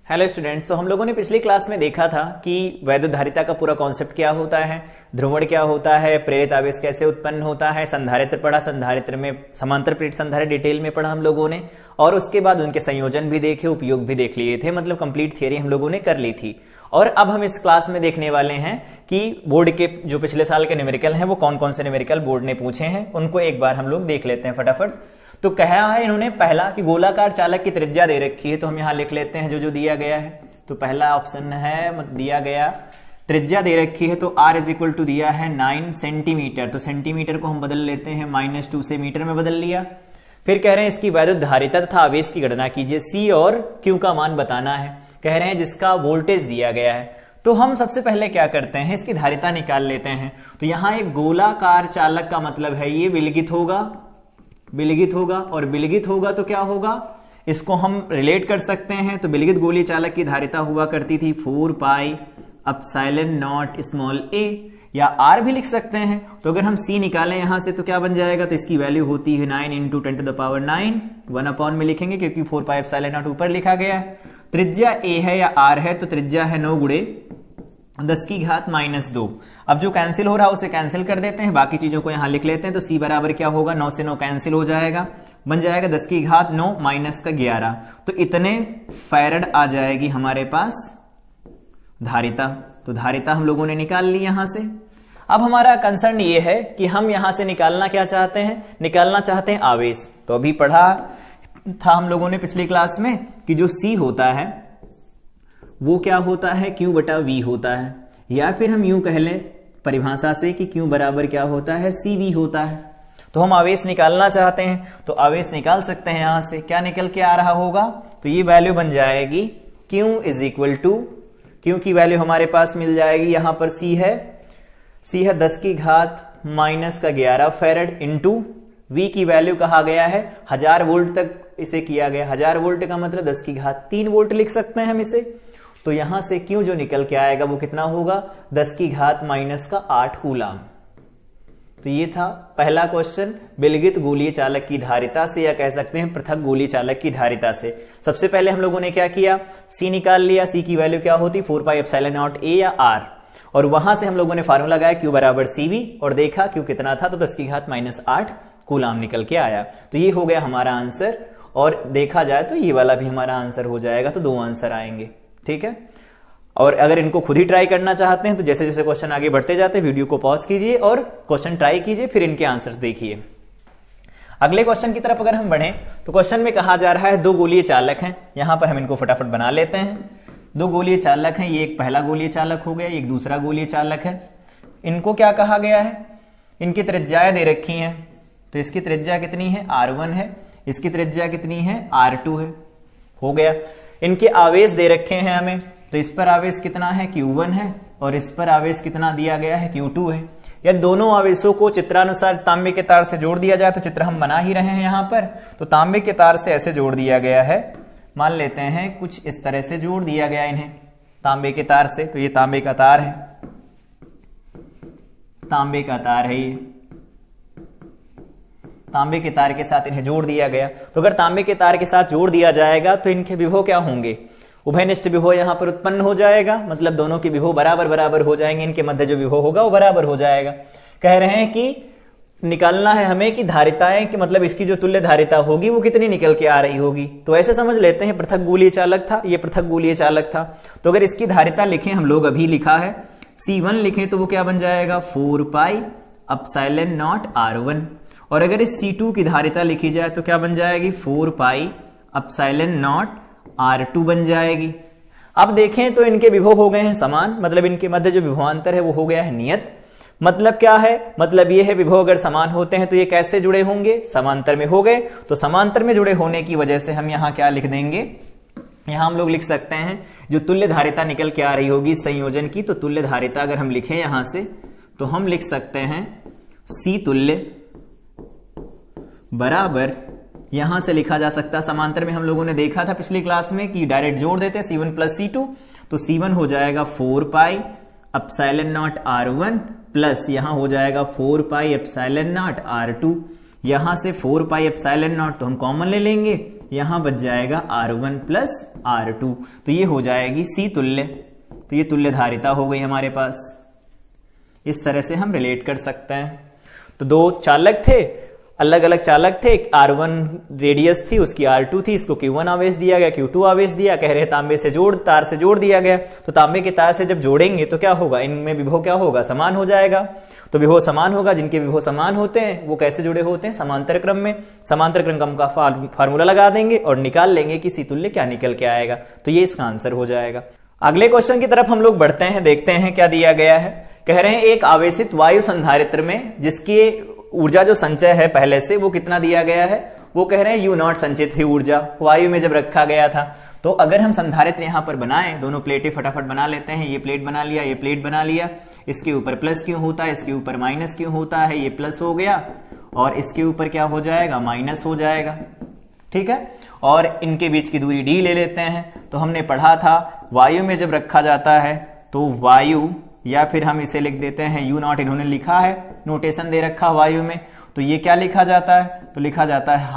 Hello students, तो हम लोगों ने पिछली क्लास में देखा था कि वैद्युत धारिता का पूरा कॉन्सेप्ट क्या होता है, ध्रुवण क्या होता है, प्रेरित आवेश कैसे उत्पन्न होता है, संधारित्र पढ़ा, संधारित्र में समांतर प्रेरित संधारित्र डिटेल में पढ़ा हम लोगों ने, और उसके बाद उनके संयोजन भी देखे, उपयोग भी देख लिए थे, मतलब कंप्लीट थियरी हम लोगों ने कर ली थी। और अब हम इस क्लास में देखने वाले हैं कि बोर्ड के जो पिछले साल के न्यूमेरिकल हैं वो कौन कौन से न्यूमेरिकल बोर्ड ने पूछे हैं, उनको एक बार हम लोग देख लेते हैं फटाफट। तो कहा है इन्होंने पहला कि गोलाकार चालक की त्रिज्या दे रखी है, तो हम यहां लिख लेते हैं जो दिया गया है। तो पहला ऑप्शन है दिया गया त्रिज्या दे रखी है, तो r इज इक्वल टू दिया है 9 सेंटीमीटर, तो सेंटीमीटर को हम बदल लेते हैं -2 से मीटर में बदल लिया। फिर कह रहे हैं इसकी वैद्युत धारिता तथा आवेश की गणना कीजिए, C और Q का मान बताना है, कह रहे हैं जिसका वोल्टेज दिया गया है। तो हम सबसे पहले क्या करते हैं, इसकी धारिता निकाल लेते हैं। तो यहां एक गोलाकार चालक का मतलब है ये विलगित होगा, और विलगित होगा तो क्या होगा, इसको हम रिलेट कर सकते हैं। तो विलगित गोलीय चालक की धारिता हुआ करती थी 4 pi epsilon nought small a, या r भी लिख सकते हैं। तो अगर हम c निकालें यहां से तो क्या बन जाएगा, तो इसकी वैल्यू होती है 9 × 10⁹ 1 अपॉन में लिखेंगे क्योंकि 4 पाई एप्सिलॉन नॉट ऊपर लिखा गया है। त्रिज्या a है या r है, तो त्रिज्या है 9 × 10⁻²। अब जो कैंसिल हो रहा है उसे कैंसिल कर देते हैं, बाकी चीजों को यहां लिख लेते हैं। तो c बराबर क्या होगा, 9 से 9 कैंसिल हो जाएगा, बन जाएगा 10⁻9 - 11। तो इतने फैरड आ जाएगी हमारे पास धारिता। तो धारिता हम लोगों ने निकाल ली यहां से। अब हमारा कंसर्न ये है कि हम यहां से निकालना क्या चाहते हैं, निकालना चाहते हैं आवेश। तो अभी पढ़ा था हम लोगों ने पिछली क्लास में कि जो c होता है वो क्या होता है, Q/V होता है, या फिर हम यूं कह लें परिभाषा से कि Q बराबर क्या होता है, CV होता है। तो हम आवेश निकालना चाहते हैं तो आवेश निकाल सकते हैं। यहां से क्या निकल के आ रहा होगा, तो ये वैल्यू बन जाएगी Q is equal to, Q की वैल्यू हमारे पास मिल जाएगी, यहां पर C है 10⁻11 फैरड इंटू V की वैल्यू कहा गया है 1000 वोल्ट तक इसे किया गया। 1000 वोल्ट का मतलब 10⁻3 वोल्ट लिख सकते हैं हम इसे। तो यहां से Q जो निकल के आएगा वो कितना होगा, 10⁻⁻8 कूलाम। तो ये था पहला क्वेश्चन विलगित गोलीय चालक की धारिता से, या कह सकते हैं पृथक गोलीय चालक की धारिता से। सबसे पहले हम लोगों ने क्या किया, C निकाल लिया। C की वैल्यू क्या होती, 4 पाई एप्सिलॉन नॉट a या r, और वहां से हम लोगों ने फार्मूला लगाया Q बराबर CV और देखा Q कितना था, तो 10⁻8 कूलाम निकल के आया। तो ये हो गया हमारा आंसर, और देखा जाए तो ये वाला भी हमारा आंसर हो जाएगा। तो 2 आंसर आएंगे, ठीक है। और अगर इनको खुद ही ट्राई करना चाहते हैं तो जैसे जैसे क्वेश्चन आगे बढ़ते जाते हैं वीडियो को पॉज कीजिए और क्वेश्चन ट्राई कीजिए, फिर इनके आंसर्स देखिए। अगले क्वेश्चन की तरफ अगर हम बढ़ें तो क्वेश्चन में कहा जा रहा है 2 गोलीय चालक हैं। यहां पर हम इनको फटाफट बना लेते हैं। 2 गोलीय चालक हैं, ये एक पहला गोलीय चालक हो गया, एक दूसरा गोलीय चालक है। इनको क्या कहा गया है, इनकी त्रिज्याएं दे रखी हैं। तो इसकी त्रिज्या कितनी है, R1 है, इसकी त्रिज्या कितनी है, R2 है, हो गया। इनके आवेश दे रखे हैं हमें, तो इस पर आवेश कितना है, Q1 है, और इस पर आवेश कितना दिया गया है, Q2 है। या दोनों आवेशों को चित्रानुसार तांबे के तार से जोड़ दिया जाए, तो चित्र हम बना ही रहे हैं यहां पर। तो तांबे के तार से ऐसे जोड़ दिया गया है, मान लेते हैं कुछ इस तरह से जोड़ दिया गया इन्हें तांबे के तार से। तो ये तांबे का तार है, तांबे का तार है, ये तांबे के तार के साथ इन्हें जोड़ दिया गया। तो अगर तांबे के तार के साथ जोड़ दिया जाएगा तो इनके विभव क्या होंगे, उभयनिष्ठ विभव यहां पर उत्पन्न हो जाएगा, मतलब दोनों के विभव बराबर बराबर हो जाएंगे, इनके मध्य जो विभव होगा वो बराबर हो जाएगा। कह रहे हैं कि निकालना है हमें कि धारिताएं कि मतलब इसकी जो तुल्य धारिता होगी वो कितनी निकल के आ रही होगी। तो ऐसे समझ लेते हैं पृथक गोलीय चालक था, ये पृथक गोलीय चालक था। तो अगर इसकी धारिता लिखें हम लोग, अभी लिखा है C1 लिखें तो वो क्या बन जाएगा, 4 पाई एप्सिलॉन नॉट R1, और अगर इस C2 की धारिता लिखी जाए तो क्या बन जाएगी, 4 पाई एप्सिलॉन नॉट R2 बन जाएगी। अब देखें तो इनके विभव हो गए हैं समान, मतलब इनके मध्य जो विभवांतर है वो हो गया है नियत। मतलब क्या है, मतलब ये है विभव अगर समान होते हैं तो ये कैसे जुड़े होंगे, समांतर में हो गए। तो समांतर में जुड़े होने की वजह से हम यहां क्या लिख देंगे, यहां हम लोग लिख सकते हैं जो तुल्य धारिता निकल के आ रही होगी संयोजन की, तो तुल्य धारिता अगर हम लिखें यहां से तो हम लिख सकते हैं C तुल्य बराबर, यहां से लिखा जा सकता, समांतर में हम लोगों ने देखा था पिछली क्लास में कि डायरेक्ट जोड़ देते C1 प्लस C2, तो C1 हो जाएगा 4 pi epsilon not R1 plus यहां हो जाएगा 4 पाई एप्सिलॉन नॉट R2। यहां से 4 पाई एप्सिलॉन नॉट तो हम कॉमन ले लेंगे, यहां बच जाएगा R1 प्लस R2, तो ये हो जाएगी C तुल्य। तो ये तुल्य धारिता हो गई हमारे पास। इस तरह से हम रिलेट कर सकते हैं। तो दो चालक थे, अलग अलग चालक थे, एक R1 रेडियस थी, उसकी R2 थी, इसको Q1 आवेश दिया गया, Q2 आवेश दिया, कह रहे तांबे से तार से जोड़ दिया गया। तो तांबे के तार से जब जोड़ेंगे तो क्या होगा, इनमें विभव क्या होगा, समान हो जाएगा। तो विभव समान होगा, जिनके विभव समान होते हैं वो कैसे जुड़े होते हैं, समांतर क्रम में। समांतर क्रम का फार्मूला लगा देंगे और निकाल लेंगे कि C तुल्य क्या निकल के आएगा। तो ये इसका आंसर हो जाएगा। अगले क्वेश्चन की तरफ हम लोग बढ़ते हैं, देखते हैं क्या दिया गया है। कह रहे हैं एक आवेशित वायु संधारित्र में जिसकी ऊर्जा जो संचय है पहले से वो कितना दिया गया है, वो कह रहे हैं U0 संचित थी ऊर्जा वायु में जब रखा गया था। तो अगर हम संधारित्र यहां पर बनाएं, दोनों प्लेटें फटाफट बना लेते हैं। ये प्लेट बना लिया, ये प्लेट बना लिया। इसके ऊपर प्लस क्यों होता है, इसके ऊपर माइनस क्यों होता है, ये प्लस हो गया और इसके ऊपर क्या हो जाएगा, माइनस हो जाएगा। ठीक है, और इनके बीच की दूरी d ले लेते हैं। तो हमने पढ़ा था वायु में जब रखा जाता है तो वायु, या फिर हम इसे लिख देते हैं U0, इन्होंने लिखा है, नोटेशन दे रखा वायु में। तो ये क्या लिखा जाता है, तो लिखा जाता है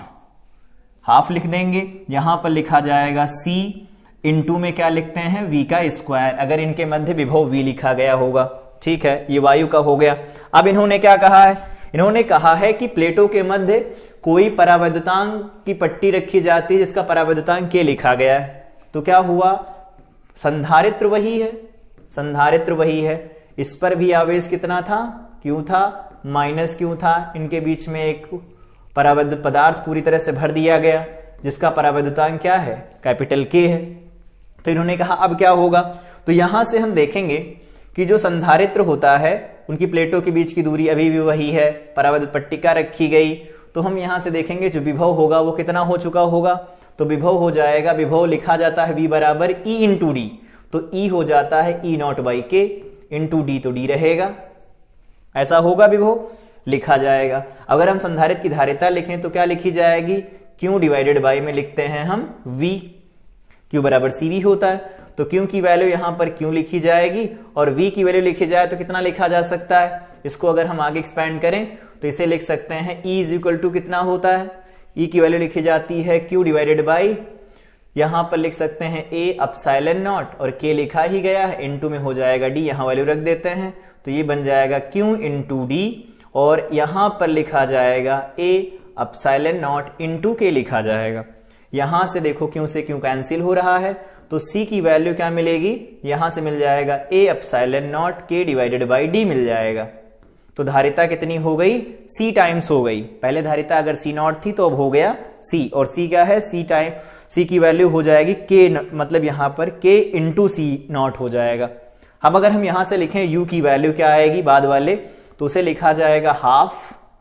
हाफ लिख देंगे। यहां पर लिखा जाएगा C इंटू में क्या लिखते हैं, V का स्क्वायर, अगर इनके मध्य विभव V लिखा गया होगा। ठीक है, ये वायु का हो गया। अब इन्होंने क्या कहा है, इन्होंने कहा है कि प्लेटों के मध्य कोई परावैद्युतांक की पट्टी रखी जाती है जिसका परावैद्युतांक K लिखा गया है। तो क्या हुआ, संधारित्र वही है, संधारित्र वही है। इस पर भी आवेश कितना था, क्यों था, माइनस क्यों था। इनके बीच में एक परावैद्य पदार्थ पूरी तरह से भर दिया गया जिसका परावैद्युतांक क्या है, कैपिटल K है। तो इन्होंने कहा अब क्या होगा, तो यहां से हम देखेंगे कि जो संधारित्र होता है उनकी प्लेटों के बीच की दूरी अभी भी वही है, परावैद्युत पट्टिका रखी गई। तो हम यहां से देखेंगे जो विभव होगा वो कितना हो चुका होगा, तो विभव हो जाएगा, विभव लिखा जाता है V बराबर E इंटू डी। तो E हो जाता है E0 by K into D, तो D रहेगा, ऐसा होगा विभव लिखा जाएगा। अगर हम संधारित्र की धारिता लिखें तो क्या लिखी जाएगी, Q डिवाइडेड बाई में लिखते हैं हम V, Q बराबर CV होता है। तो Q की वैल्यू यहां पर Q लिखी जाएगी और V की वैल्यू लिखी जाए तो कितना लिखा जा सकता है। इसको अगर हम आगे एक्सपैंड करें तो इसे लिख सकते हैं E इज इक्वल टू कितना होता है, E की वैल्यू लिखी जाती है Q डिवाइडेड बाई, यहां पर लिख सकते हैं A एप्सिलॉन नॉट और K लिखा ही गया है, इनटू में हो जाएगा D, यहां वैल्यू रख देते हैं तो ये बन जाएगा Q इंटू D और यहां पर लिखा जाएगा A epsilon nought into K लिखा जाएगा। यहां से देखो Q से Q कैंसिल हो रहा है तो C की वैल्यू क्या मिलेगी, यहां से मिल जाएगा A epsilon nought K divided by D मिल जाएगा। तो धारिता कितनी हो गई, C टाइम्स हो गई। पहले धारिता अगर C0 थी तो अब हो गया C, और C क्या है, C की वैल्यू हो जाएगी K, मतलब यहां पर K इंटू C0 हो जाएगा। अब अगर हम यहां से लिखें U की वैल्यू क्या आएगी बाद वाले, तो उसे लिखा जाएगा हाफ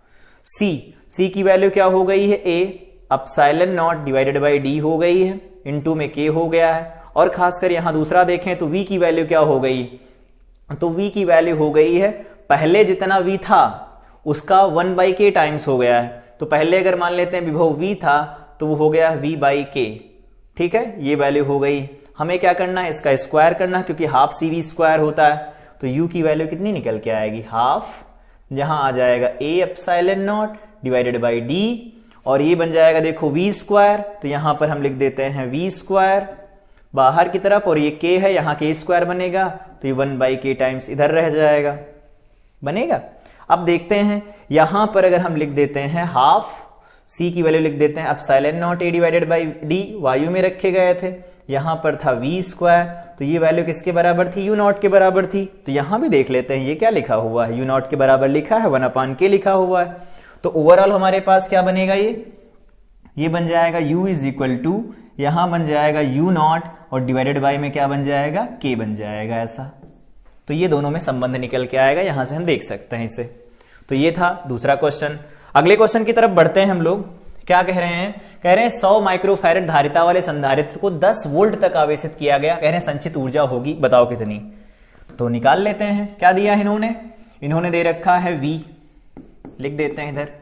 C की वैल्यू क्या हो गई है, A epsilon nought divided by D हो गई है, इंटू में K हो गया है। और खासकर यहां दूसरा देखें तो V की वैल्यू क्या हो गई, तो V की वैल्यू हो गई है, पहले जितना V था उसका 1 बाई K टाइम्स हो गया है। तो पहले अगर मान लेते हैं विभव V था तो वो हो गया V बाई K। ठीक है, ये वैल्यू हो गई। हमें क्या करना है, इसका स्क्वायर करना है क्योंकि हाफ CV स्क्वायर होता है। तो U की वैल्यू कितनी निकल के आएगी, हाफ, जहां आ जाएगा A epsilon nought divided by D और ये बन जाएगा देखो V स्क्वायर, तो यहां पर हम लिख देते हैं V स्क्वायर बाहर की तरफ और ये K है, यहां K स्क्वायर बनेगा तो ये 1 बाई K टाइम्स इधर रह जाएगा, बनेगा। अब देखते हैं यहां पर अगर हम लिख देते हैं हाफ, C की वैल्यू लिख देते हैं epsilon nought A divided by D, वायु में रखे गए थे, यहां पर था V स्क्वायर, तो ये वैल्यू किसके बराबर थी, U0 के बराबर थी। तो यहां भी देख लेते हैं ये क्या लिखा हुआ है, U0 के बराबर लिखा है, 1/K लिखा हुआ है। तो ओवरऑल हमारे पास क्या बनेगा, ये बन जाएगा U इज इक्वल टू, यहां बन जाएगा U0 और डिवाइडेड बाई में क्या बन जाएगा, K बन जाएगा ऐसा। तो ये दोनों में संबंध निकल के आएगा, यहां से हम देख सकते हैं इसे। तो ये था दूसरा क्वेश्चन। अगले क्वेश्चन की तरफ बढ़ते हैं हम लोग। क्या कह रहे हैं, कह रहे हैं 100 माइक्रोफैरेड धारिता वाले संधारित्र को 10 वोल्ट तक आवेशित किया गया, कह रहे हैं संचित ऊर्जा होगी, बताओ कितनी। तो निकाल लेते हैं, क्या दिया है इन्होंने दे रखा है V, लिख देते हैं इधर,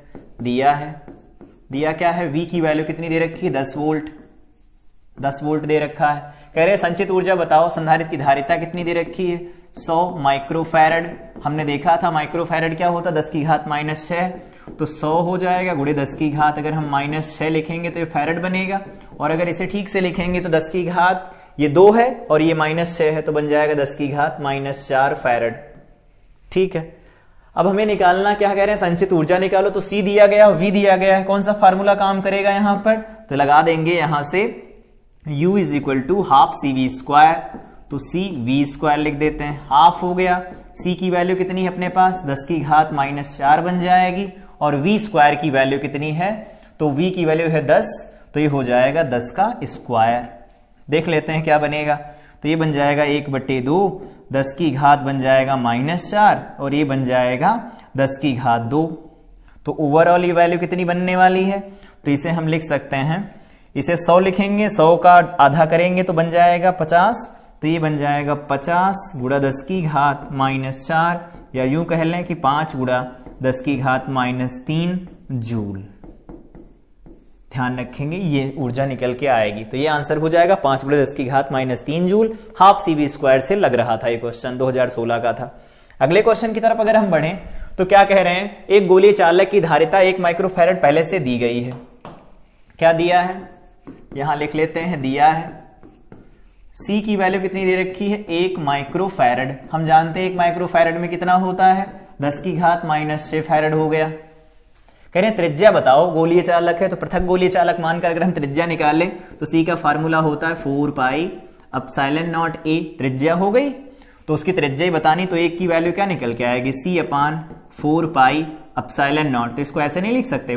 दिया क्या है, V की वैल्यू कितनी दे रखी है, 10 वोल्ट दे रखा है। कह रहे हैं संचित ऊर्जा बताओ, संधारित्र की धारिता कितनी दे रखी है, 100 माइक्रोफैरेड। हमने देखा था माइक्रोफैरेड क्या होता, 10⁻⁻⁶। तो 100 हो जाएगा गुणे 10 की घात, अगर हम -6 लिखेंगे तो ये फैरेड बनेगा, और अगर इसे ठीक से लिखेंगे तो 10 की घात ये 2 है और ये -6 है, तो बन जाएगा 10 की घात -4 फैरेड। ठीक है, अब हमें निकालना क्या कह रहे हैं, संचित ऊर्जा निकालो। तो C दिया गया और V दिया गया है, कौन सा फार्मूला काम करेगा यहां पर, तो लगा देंगे यहां से U = ½ CV², तो CV² लिख देते हैं, हाफ हो गया। C की वैल्यू कितनी है अपने पास, 10 की घात -4 बन जाएगी, और V² की वैल्यू कितनी है, तो V की वैल्यू है 10, तो ये हो जाएगा 10 का स्क्वायर। देख लेते हैं क्या बनेगा, तो ये बन जाएगा 1/2, 10 की घात बन जाएगा -4, और ये बन जाएगा 10 की घात 2। तो ओवरऑल ये वैल्यू कितनी बनने वाली है, तो इसे हम लिख सकते हैं, इसे 100 लिखेंगे, 100 का आधा करेंगे तो बन जाएगा 50, तो ये बन जाएगा 50 गुणा 10 की घात -4, या यूं कह लें कि 5 गुणा 10 की घात -3 जूल। ध्यान रखेंगे ये ऊर्जा निकल के आएगी, तो ये आंसर हो जाएगा 5 गुणा 10 की घात -3 जूल। ½ CV² से लग रहा था ये क्वेश्चन, 2016 का था। अगले क्वेश्चन की तरफ अगर हम बढ़ें तो क्या कह रहे हैं, एक गोलीय चालक की धारिता 1 माइक्रोफैरड पहले से दी गई है। क्या दिया है, यहां लिख लेते हैं, दिया है C की वैल्यू कितनी दे रखी है, 1 माइक्रोफैरड। हम जानते हैं 1 माइक्रोफैरड में कितना होता है, 10 की घात -6 फैरड हो गया। कह रहे हैं त्रिज्या बताओ, गोलीय चालक है तो पृथक गोलीय चालक मानकर अगर हम त्रिज्या निकालें तो C का फार्मूला होता है 4πε0a, त्रिज्या हो गई, तो उसकी त्रिज्या ही बतानी, तो 1 की वैल्यू क्या निकल के आएगी, C/4πε0। तो इसको ऐसे नहीं लिख सकते,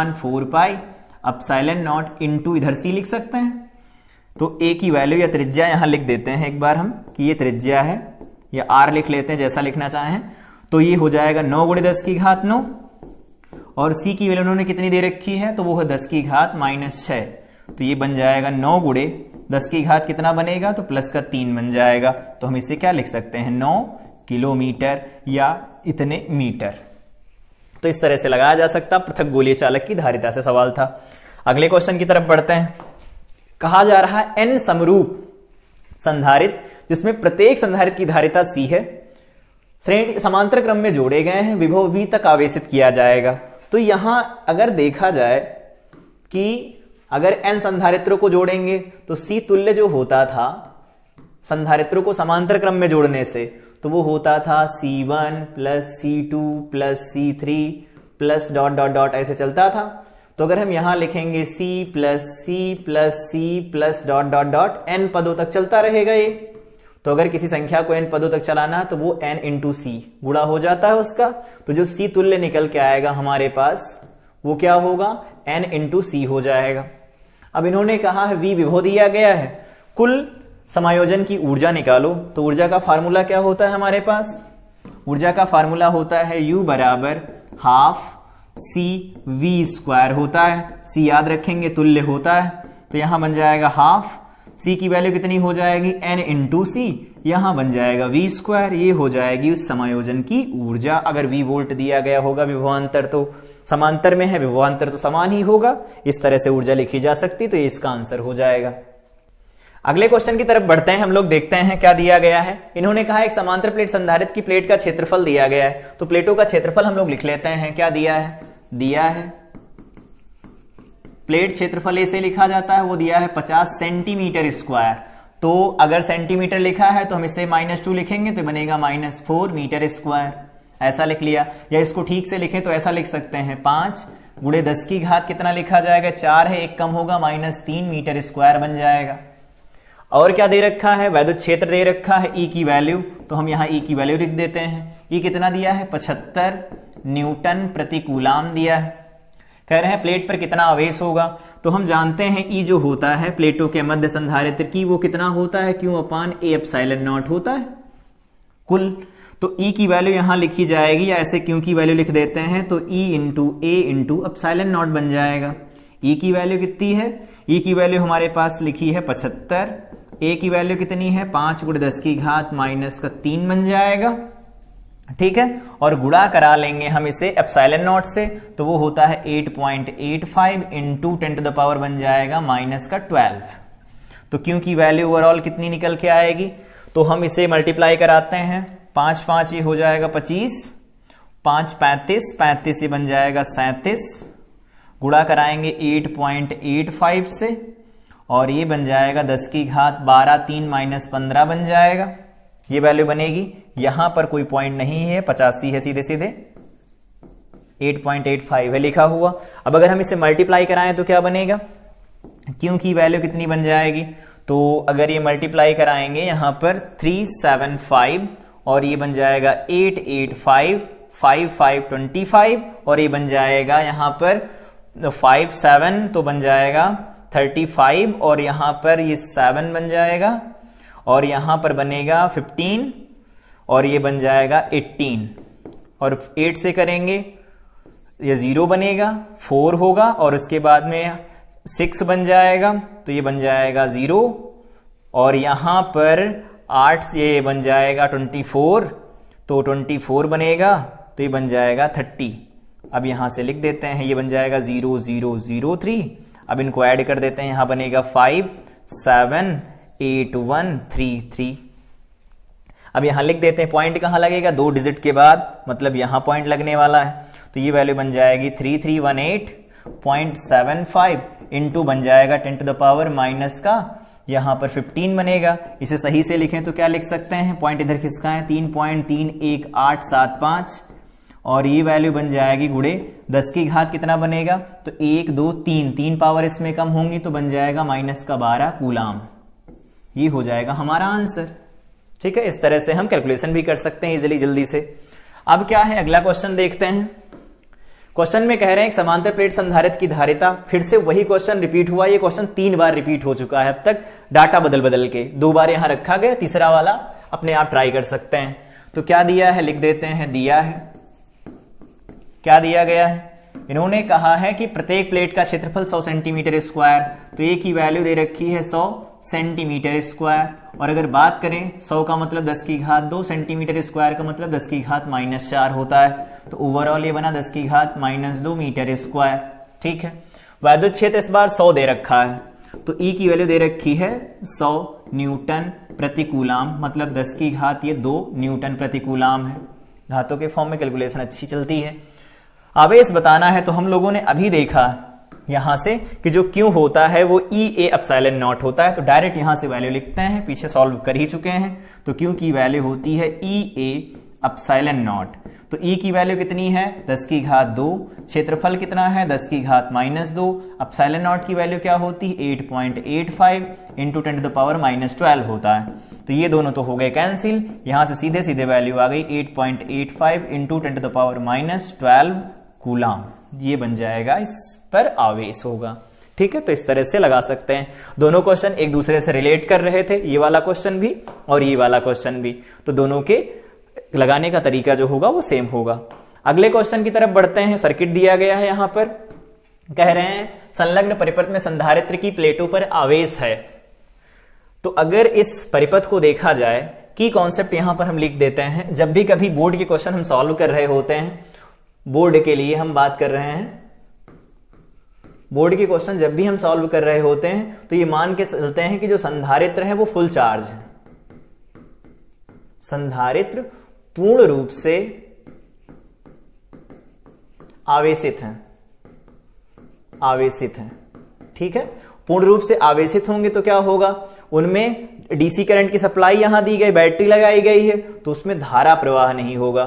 1/4πε0 इंटू इधर C लिख सकते हैं। तो A की वैल्यू या त्रिज्या यहां लिख देते हैं एक बार हम, कि ये त्रिज्या है, या R लिख लेते हैं जैसा लिखना चाहें। तो ये हो जाएगा 9 गुणे 10 की घात 9, और C की वैल्यू उन्होंने कितनी दे रखी है, तो वो है 10 की घात -6, तो ये बन जाएगा 9 गुणे 10 की घात कितना बनेगा, तो प्लस का 3 बन जाएगा। तो हम इसे क्या लिख सकते हैं, 9 किलोमीटर या इतने मीटर। तो इस तरह से लगाया जा सकता पृथक गोलीय चालक की धारिता से सवाल था। अगले क्वेश्चन की तरफ बढ़ते हैं। कहा जा रहा है N समरूप संधारित्र जिसमें प्रत्येक संधारित्र की धारिता C है, श्रेणी समांतर क्रम में जोड़े गए हैं, विभव V तक आवेशित किया जाएगा। तो यहां अगर देखा जाए कि अगर N संधारित्रों को जोड़ेंगे तो C तुल्य जो होता था संधारित्रों को समांतर क्रम में जोड़ने से, तो वो होता था C1 + C2 + C3 प्लस ... ऐसे चलता था। तो अगर हम यहां लिखेंगे C + C + C plus ... n पदों तक चलता रहेगा ये। तो अगर किसी संख्या को n पदों तक चलाना है तो वो n × C गुणा हो जाता है उसका, तो जो C तुल्य निकल के आएगा हमारे पास वो क्या होगा, n × C हो जाएगा। अब इन्होंने कहा है V विभव दिया गया है, कुल समायोजन की ऊर्जा निकालो। तो ऊर्जा का फार्मूला क्या होता है हमारे पास, ऊर्जा का फार्मूला होता है U = ½ CV² होता है। C याद रखेंगे तुल्य होता है, तो यहां बन जाएगा ½ C की वैल्यू कितनी हो जाएगी, n × C, यहां बन जाएगा V²। ये हो जाएगी उस समायोजन की ऊर्जा। अगर V वोल्ट दिया गया होगा, विभवांतर तो समांतर में है, विभवांतर तो समान ही होगा, इस तरह से ऊर्जा लिखी जा सकती, तो ये इसका आंसर हो जाएगा। अगले क्वेश्चन की तरफ बढ़ते हैं, हम लोग देखते हैं क्या दिया गया है। इन्होंने कहा एक समांतर प्लेट संधारित्र की प्लेट का क्षेत्रफल दिया गया है, तो प्लेटों का क्षेत्रफल हम लोग लिख लेते हैं। क्या दिया है, दिया है प्लेट क्षेत्रफल ऐसे लिखा जाता है, वो दिया है 50 सेंटीमीटर²। तो अगर सेंटीमीटर लिखा है तो हम इसे -2 लिखेंगे तो बनेगा -4 मीटर²। ऐसा लिख लिया, या इसको ठीक से लिखें तो ऐसा लिख सकते हैं 5 गुणे 10 की घात कितना लिखा जाएगा, 4 है, 1 कम होगा, -3 मीटर² बन जाएगा। और क्या दे रखा है, वैद्युत क्षेत्र दे रखा है E की वैल्यू, तो हम यहां E की वैल्यू लिख देते हैं। E कितना दिया है, 75 न्यूटन प्रति कूलाम दिया है। कह रहे हैं प्लेट पर कितना आवेश होगा, तो हम जानते हैं E जो होता है प्लेटों के मध्य संधारित्र की, वो कितना होता है, Q/A∈0 होता है कुल। तो E की वैल्यू यहां लिखी जाएगी, या ऐसे Q की वैल्यू लिख देते हैं, तो E × A∈0 बन जाएगा। E की वैल्यू कितनी है, E की वैल्यू हमारे पास लिखी है 75, A की वैल्यू कितनी है, 5 × 10 की घात -3 बन जाएगा, ठीक है। और गुणा करा लेंगे हम इसे ε0 से, तो वो होता है 8.85 × 10⁻⁻⁴ बन जाएगा -12। तो Q की वैल्यू ओवरऑल कितनी निकल के आएगी, तो हम इसे मल्टीप्लाई कराते हैं, 5 5 ये हो जाएगा 25, 5 35, 35 ये बन जाएगा 37, गुणा कराएंगे 8.85 से और ये बन जाएगा 10 की घात 12, 3 माइनस 15 बन जाएगा, ये वैल्यू बनेगी। यहां पर कोई पॉइंट नहीं है, 85 है, सीधे सीधे 8.85 है लिखा हुआ। अब अगर हम इसे मल्टीप्लाई कराएं तो क्या बनेगा, क्योंकि वैल्यू कितनी बन जाएगी, तो अगर ये मल्टीप्लाई कराएंगे यहां पर 375 और ये बन जाएगा 885, 5525 और ये बन जाएगा यहां पर 57 तो बन जाएगा 35 और यहां पर ये 7 बन जाएगा और यहां पर बनेगा 15 और ये बन जाएगा 18 और 8 से करेंगे ये 0 बनेगा, 4 होगा और उसके बाद में 6 बन जाएगा तो ये बन जाएगा 0 और यहां पर 8 से ये बन जाएगा 24 तो 24 बनेगा तो ये बन जाएगा 30। अब यहां से लिख देते हैं, ये बन जाएगा 0 0 0 3। अब इनको ऐड कर देते हैं, यहां बनेगा 5 7 8 1 3 3। अब यहां लिख देते हैं पॉइंट कहां लगेगा, 2 डिजिट के बाद, मतलब यहां पॉइंट लगने वाला है तो ये वैल्यू बन जाएगी 3318.75 इंटू बन जाएगा 10 टू द पावर माइनस का यहां पर 15 बनेगा। इसे सही से लिखें तो क्या लिख सकते हैं, पॉइंट इधर खिसका है 3.31875 और ये वैल्यू बन जाएगी गुणे 10 की घात कितना बनेगा, तो 1 2 3 पावर इसमें कम होंगी तो बन जाएगा माइनस का 12 कूलाम। ये हो जाएगा हमारा आंसर। ठीक है, इस तरह से हम कैलकुलेशन भी कर सकते हैं इजिली जल्दी से। अब क्या है, अगला क्वेश्चन देखते हैं। क्वेश्चन में कह रहे हैं एक समांतर प्लेट संधारित्र की धारिता, फिर से वही क्वेश्चन रिपीट हुआ। ये क्वेश्चन 3 बार रिपीट हो चुका है अब तक, डाटा बदल बदल के 2 बार यहां रखा गया, तीसरा वाला अपने आप ट्राई कर सकते हैं। तो क्या दिया है लिख देते हैं, दिया है, क्या दिया गया है, इन्होंने कहा है कि प्रत्येक प्लेट का क्षेत्रफल 100 सेंटीमीटर स्क्वायर, तो एक की वैल्यू दे रखी है 100 सेंटीमीटर स्क्वायर और अगर बात करें 100 का मतलब 10 की घात 2, सेंटीमीटर स्क्वायर का मतलब 10 की घात -4 होता है, तो ओवरऑल ये बना 10 की घात -2 मीटर स्क्वायर। ठीक है, वैद्युत क्षेत्र इस बार 100 दे रखा है तो ई की वैल्यू दे रखी है 100 न्यूटन प्रति कूलाम, मतलब 10 की घात ये 2 न्यूटन प्रति कूलाम है। घातों के फॉर्म में कैलकुलेशन अच्छी चलती है। आवेश बताना है तो हम लोगों ने अभी देखा यहां से कि जो क्यू होता है वो ई ए एप्सिलॉन नॉट होता है, तो डायरेक्ट यहां से वैल्यू लिखते हैं, पीछे सॉल्व कर ही चुके हैं। तो क्यू की वैल्यू होती है ई ए एप्सिलॉन नॉट, तो ई की वैल्यू कितनी है 10 की घात 2, क्षेत्रफल कितना है 10 की घात -2, एप्सिलॉन नॉट की वैल्यू क्या होती है 8.85 इंटू 10 टू द पावर -12 होता है। तो ये दोनों तो हो गए कैंसिल, यहां से सीधे सीधे वैल्यू आ गई 8.85 into 10 to the power -12 coulomb, ये बन जाएगा, इस पर आवेश होगा। ठीक है, तो इस तरह से लगा सकते हैं। दोनों क्वेश्चन एक दूसरे से रिलेट कर रहे थे, ये वाला क्वेश्चन भी और ये वाला क्वेश्चन भी, तो दोनों के लगाने का तरीका जो होगा वो सेम होगा। अगले क्वेश्चन की तरफ बढ़ते हैं। सर्किट दिया गया है, यहां पर कह रहे हैं संलग्न परिपथ में संधारित्र की प्लेटों पर आवेश है। तो अगर इस परिपथ को देखा जाए, की कॉन्सेप्ट यहां पर हम लिख देते हैं। जब भी कभी बोर्ड के क्वेश्चन हम सॉल्व कर रहे होते हैं, बोर्ड के लिए हम बात कर रहे हैं, बोर्ड के क्वेश्चन जब भी हम सॉल्व कर रहे होते हैं तो ये मान के चलते हैं कि जो संधारित्र है वो फुल चार्ज है, संधारित्र पूर्ण रूप से आवेशित है, आवेशित है। ठीक है, पूर्ण रूप से आवेशित होंगे तो क्या होगा, उनमें डीसी करंट की सप्लाई यहां दी गई, बैटरी लगाई गई है, तो उसमें धारा प्रवाह नहीं होगा,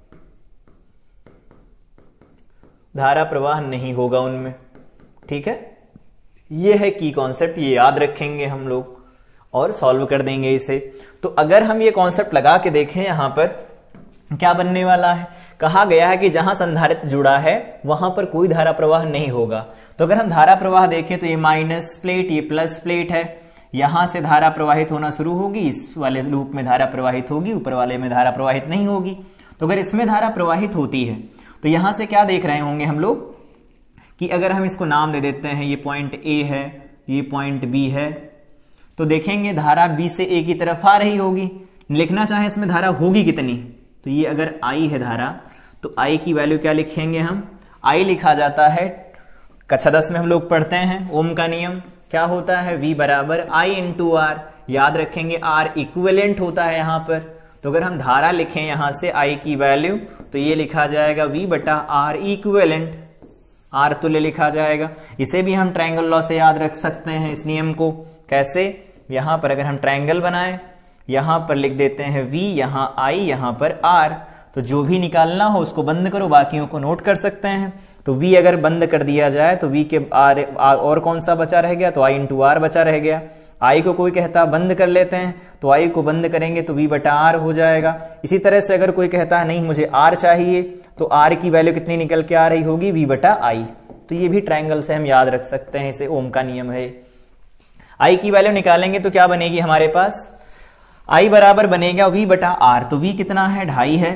धारा प्रवाह नहीं होगा उनमें। ठीक है, ये है की कॉन्सेप्ट, ये याद रखेंगे हम लोग और सॉल्व कर देंगे इसे। तो अगर हम ये कॉन्सेप्ट लगा के देखें, यहां पर क्या बनने वाला है, कहा गया है कि जहां संधारित्र जुड़ा है वहां पर कोई धारा प्रवाह नहीं होगा। तो अगर हम धारा प्रवाह देखें तो ये माइनस प्लेट, ये प्लस प्लेट है, यहां से धारा प्रवाहित होना शुरू होगी, इस वाले लूप में धारा प्रवाहित होगी, ऊपर वाले में धारा प्रवाहित नहीं होगी। तो अगर इसमें धारा प्रवाहित होती है तो यहां से क्या देख रहे होंगे हम लोग कि अगर हम इसको नाम दे देते हैं, ये पॉइंट ए है, ये पॉइंट बी है, तो देखेंगे धारा बी से ए की तरफ आ रही होगी। लिखना चाहे इसमें धारा होगी कितनी, तो ये अगर आई है धारा, तो आई की वैल्यू क्या लिखेंगे हम, आई लिखा जाता है, कक्षा 10 में हम लोग पढ़ते हैं ओम का नियम, क्या होता है V बराबर I इंटू आर, याद रखेंगे आर इक्विवेलेंट होता है यहां पर, तो अगर हम धारा लिखें यहां से I की वैल्यू, तो ये लिखा जाएगा V बटा R इक्विवेलेंट, R तुल्य लिखा जाएगा। इसे भी हम ट्रायंगल लॉ से याद रख सकते हैं इस नियम को। कैसे? यहां पर अगर हम ट्रायंगल बनाएं, यहां पर लिख देते हैं V, यहां I, यहां पर R, तो जो भी निकालना हो उसको बंद करो, बाकियों को नोट कर सकते हैं। तो V अगर बंद कर दिया जाए तो V के R और कौन सा बचा रह गया, तो I इंटू R बचा रह गया। I को कोई कहता बंद कर लेते हैं, तो I को बंद करेंगे तो V बटा R हो जाएगा। इसी तरह से अगर कोई कहता है नहीं मुझे R चाहिए, तो R की वैल्यू कितनी निकल के आ रही होगी, V बटा I। तो ये भी ट्रायंगल से हम याद रख सकते हैं, इसे ओम का नियम है। I की वैल्यू निकालेंगे तो क्या बनेगी हमारे पास, I बराबर बनेगा V बटा R। तो V कितना है, 2.5 है,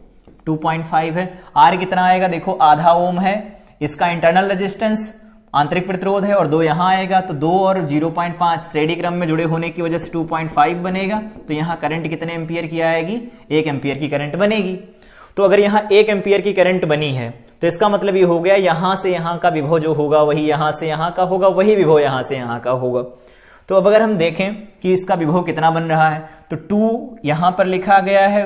2.5 है। R कितना आएगा, देखो आधा ओम है, इसका इंटरनल रेजिस्टेंस आंतरिक प्रतिरोध है, और 2 यहां आएगा, तो 2 और 0.5 श्रेणी क्रम में जुड़े होने की वजह से 2.5 बनेगा। तो यहां करंट कितने एम्पियर की आएगी, 1 एम्पियर की करंट बनेगी। तो अगर यहां 1 एम्पियर की करंट बनी है, तो इसका मतलब ये हो गया यहां से यहां का विभव जो होगा वही यहां से यहां का होगा, वही विभव यहां से यहां का होगा। तो अब अगर हम देखें कि इसका विभव कितना बन रहा है, तो 2 यहां पर लिखा गया है,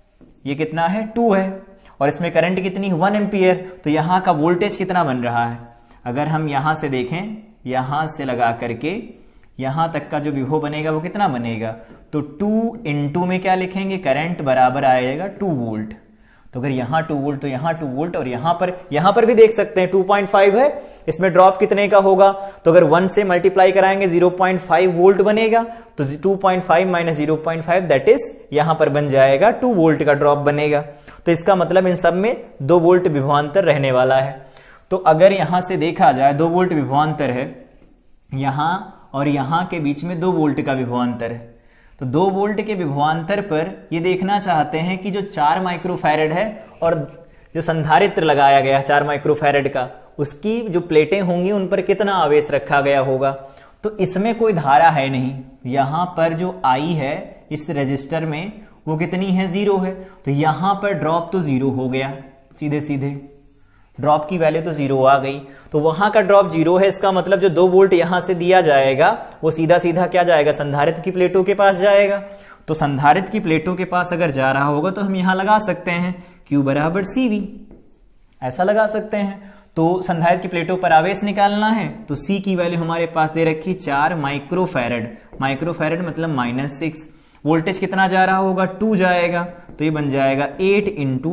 ये कितना है, 2 है, और इसमें करंट कितनी, 1 एम्पियर। तो यहां का वोल्टेज कितना बन रहा है, अगर हम यहां से देखें, यहां से लगा करके यहां तक का जो विभव बनेगा वो कितना बनेगा, तो 2 इंटू में क्या लिखेंगे, करंट बराबर आएगा 2 वोल्ट। तो अगर यहां 2 वोल्ट तो यहां 2 वोल्ट, और यहां पर भी देख सकते हैं 2.5 है, इसमें ड्रॉप कितने का होगा, तो अगर 1 से मल्टीप्लाई कराएंगे 0.5 वोल्ट बनेगा। तो 2.5 माइनस 0.5 दैट इज यहां पर बन जाएगा 2 वोल्ट का ड्रॉप बनेगा। तो इसका मतलब इन सब में 2 वोल्ट विभवांतर रहने वाला है। तो अगर यहां से देखा जाए 2 वोल्ट विभवांतर है, यहां और यहां के बीच में 2 वोल्ट का विभवांतर है। तो 2 वोल्ट के विभवांतर पर ये देखना चाहते हैं कि जो 4 माइक्रोफैरड है और जो संधारित्र लगाया गया 4 माइक्रोफैरड का, उसकी जो प्लेटें होंगी उन पर कितना आवेश रखा गया होगा। तो इसमें कोई धारा है नहीं, यहां पर जो I है इस रेजिस्टर में वो कितनी है, 0 है। तो यहां पर ड्रॉप तो 0 हो गया, सीधे सीधे ड्रॉप की वैल्यू तो 0 आ गई। तो वहां का ड्रॉप 0 है, इसका मतलब जो 2 वोल्ट यहां से दिया जाएगा वो सीधा सीधा क्या जाएगा, संधारित्र की प्लेटों के पास जाएगा। तो संधारित्र की प्लेटों के पास अगर जा रहा होगा तो हम यहां लगा सकते हैं Q बराबर CV, ऐसा लगा सकते हैं। तो संधारित्र की प्लेटों पर आवेश निकालना है, तो C की वैल्यू हमारे पास दे रखी 4 माइक्रोफैरड, माइक्रोफैरड मतलब -6। वोल्टेज कितना जा रहा होगा, 2 जाएगा, तो ये बन जाएगा 8 इंटू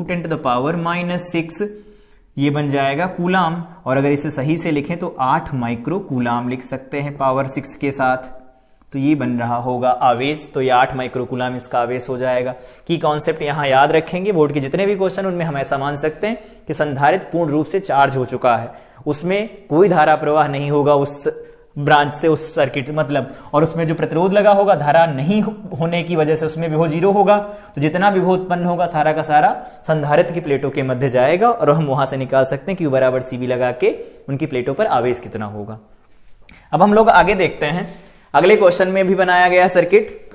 10⁻⁻6, ये बन जाएगा कूलाम। और अगर इसे सही से लिखें तो 8 माइक्रो कूलाम लिख सकते हैं पावर 6 के साथ। तो ये बन रहा होगा आवेश, तो ये 8 माइक्रो कूलाम इसका आवेश हो जाएगा। की कॉन्सेप्ट यहां याद रखेंगे, बोर्ड के जितने भी क्वेश्चन उनमें हम ऐसा मान सकते हैं कि संधारित्र पूर्ण रूप से चार्ज हो चुका है, उसमें कोई धारा प्रवाह नहीं होगा उस ब्रांच से, उस सर्किट मतलब, और उसमें जो प्रतिरोध लगा होगा धारा नहीं होने की वजह से उसमें विभव 0 होगा। तो जितना विभव उत्पन्न होगा सारा का सारा संधारित्र की प्लेटों के मध्य जाएगा, और हम वहां से निकाल सकते हैं Q बराबर CV लगा के उनकी प्लेटों पर आवेश कितना होगा। अब हम लोग आगे देखते हैं, अगले क्वेश्चन में भी बनाया गया सर्किट।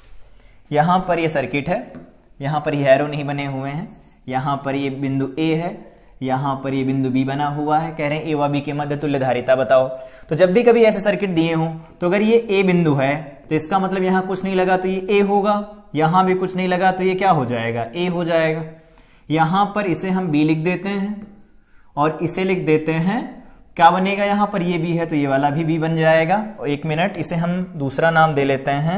यहां पर ये सर्किट है, यहां पर ये एरो नहीं बने हुए हैं, यहां पर ये बिंदु A है, यहां पर ये बिंदु B बना हुआ है, कह रहे हैं A व B के मध्य तुल्य धारिता बताओ। तो जब भी कभी ऐसे सर्किट दिए हों, तो अगर ये A बिंदु है तो इसका मतलब यहां कुछ नहीं लगा तो ये A होगा, यहां भी कुछ नहीं लगा तो ये क्या हो जाएगा, A हो जाएगा। यहां पर इसे हम B लिख देते हैं और इसे लिख देते हैं, क्या बनेगा, यहां पर ये B है तो ये वाला भी B बन जाएगा। और 1 मिनट, इसे हम दूसरा नाम दे लेते हैं,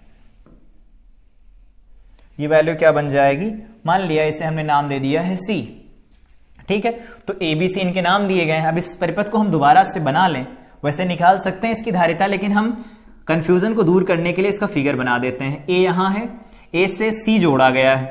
ये वैल्यू क्या बन जाएगी, मान लिया इसे हमने नाम दे दिया है C, ठीक है। तो ABC इनके नाम दिए गए हैं। अब इस परिपथ को हम दोबारा से बना लें, वैसे निकाल सकते हैं इसकी धारिता, लेकिन हम कंफ्यूजन को दूर करने के लिए इसका फिगर बना देते हैं। A यहां है, A से C जोड़ा गया है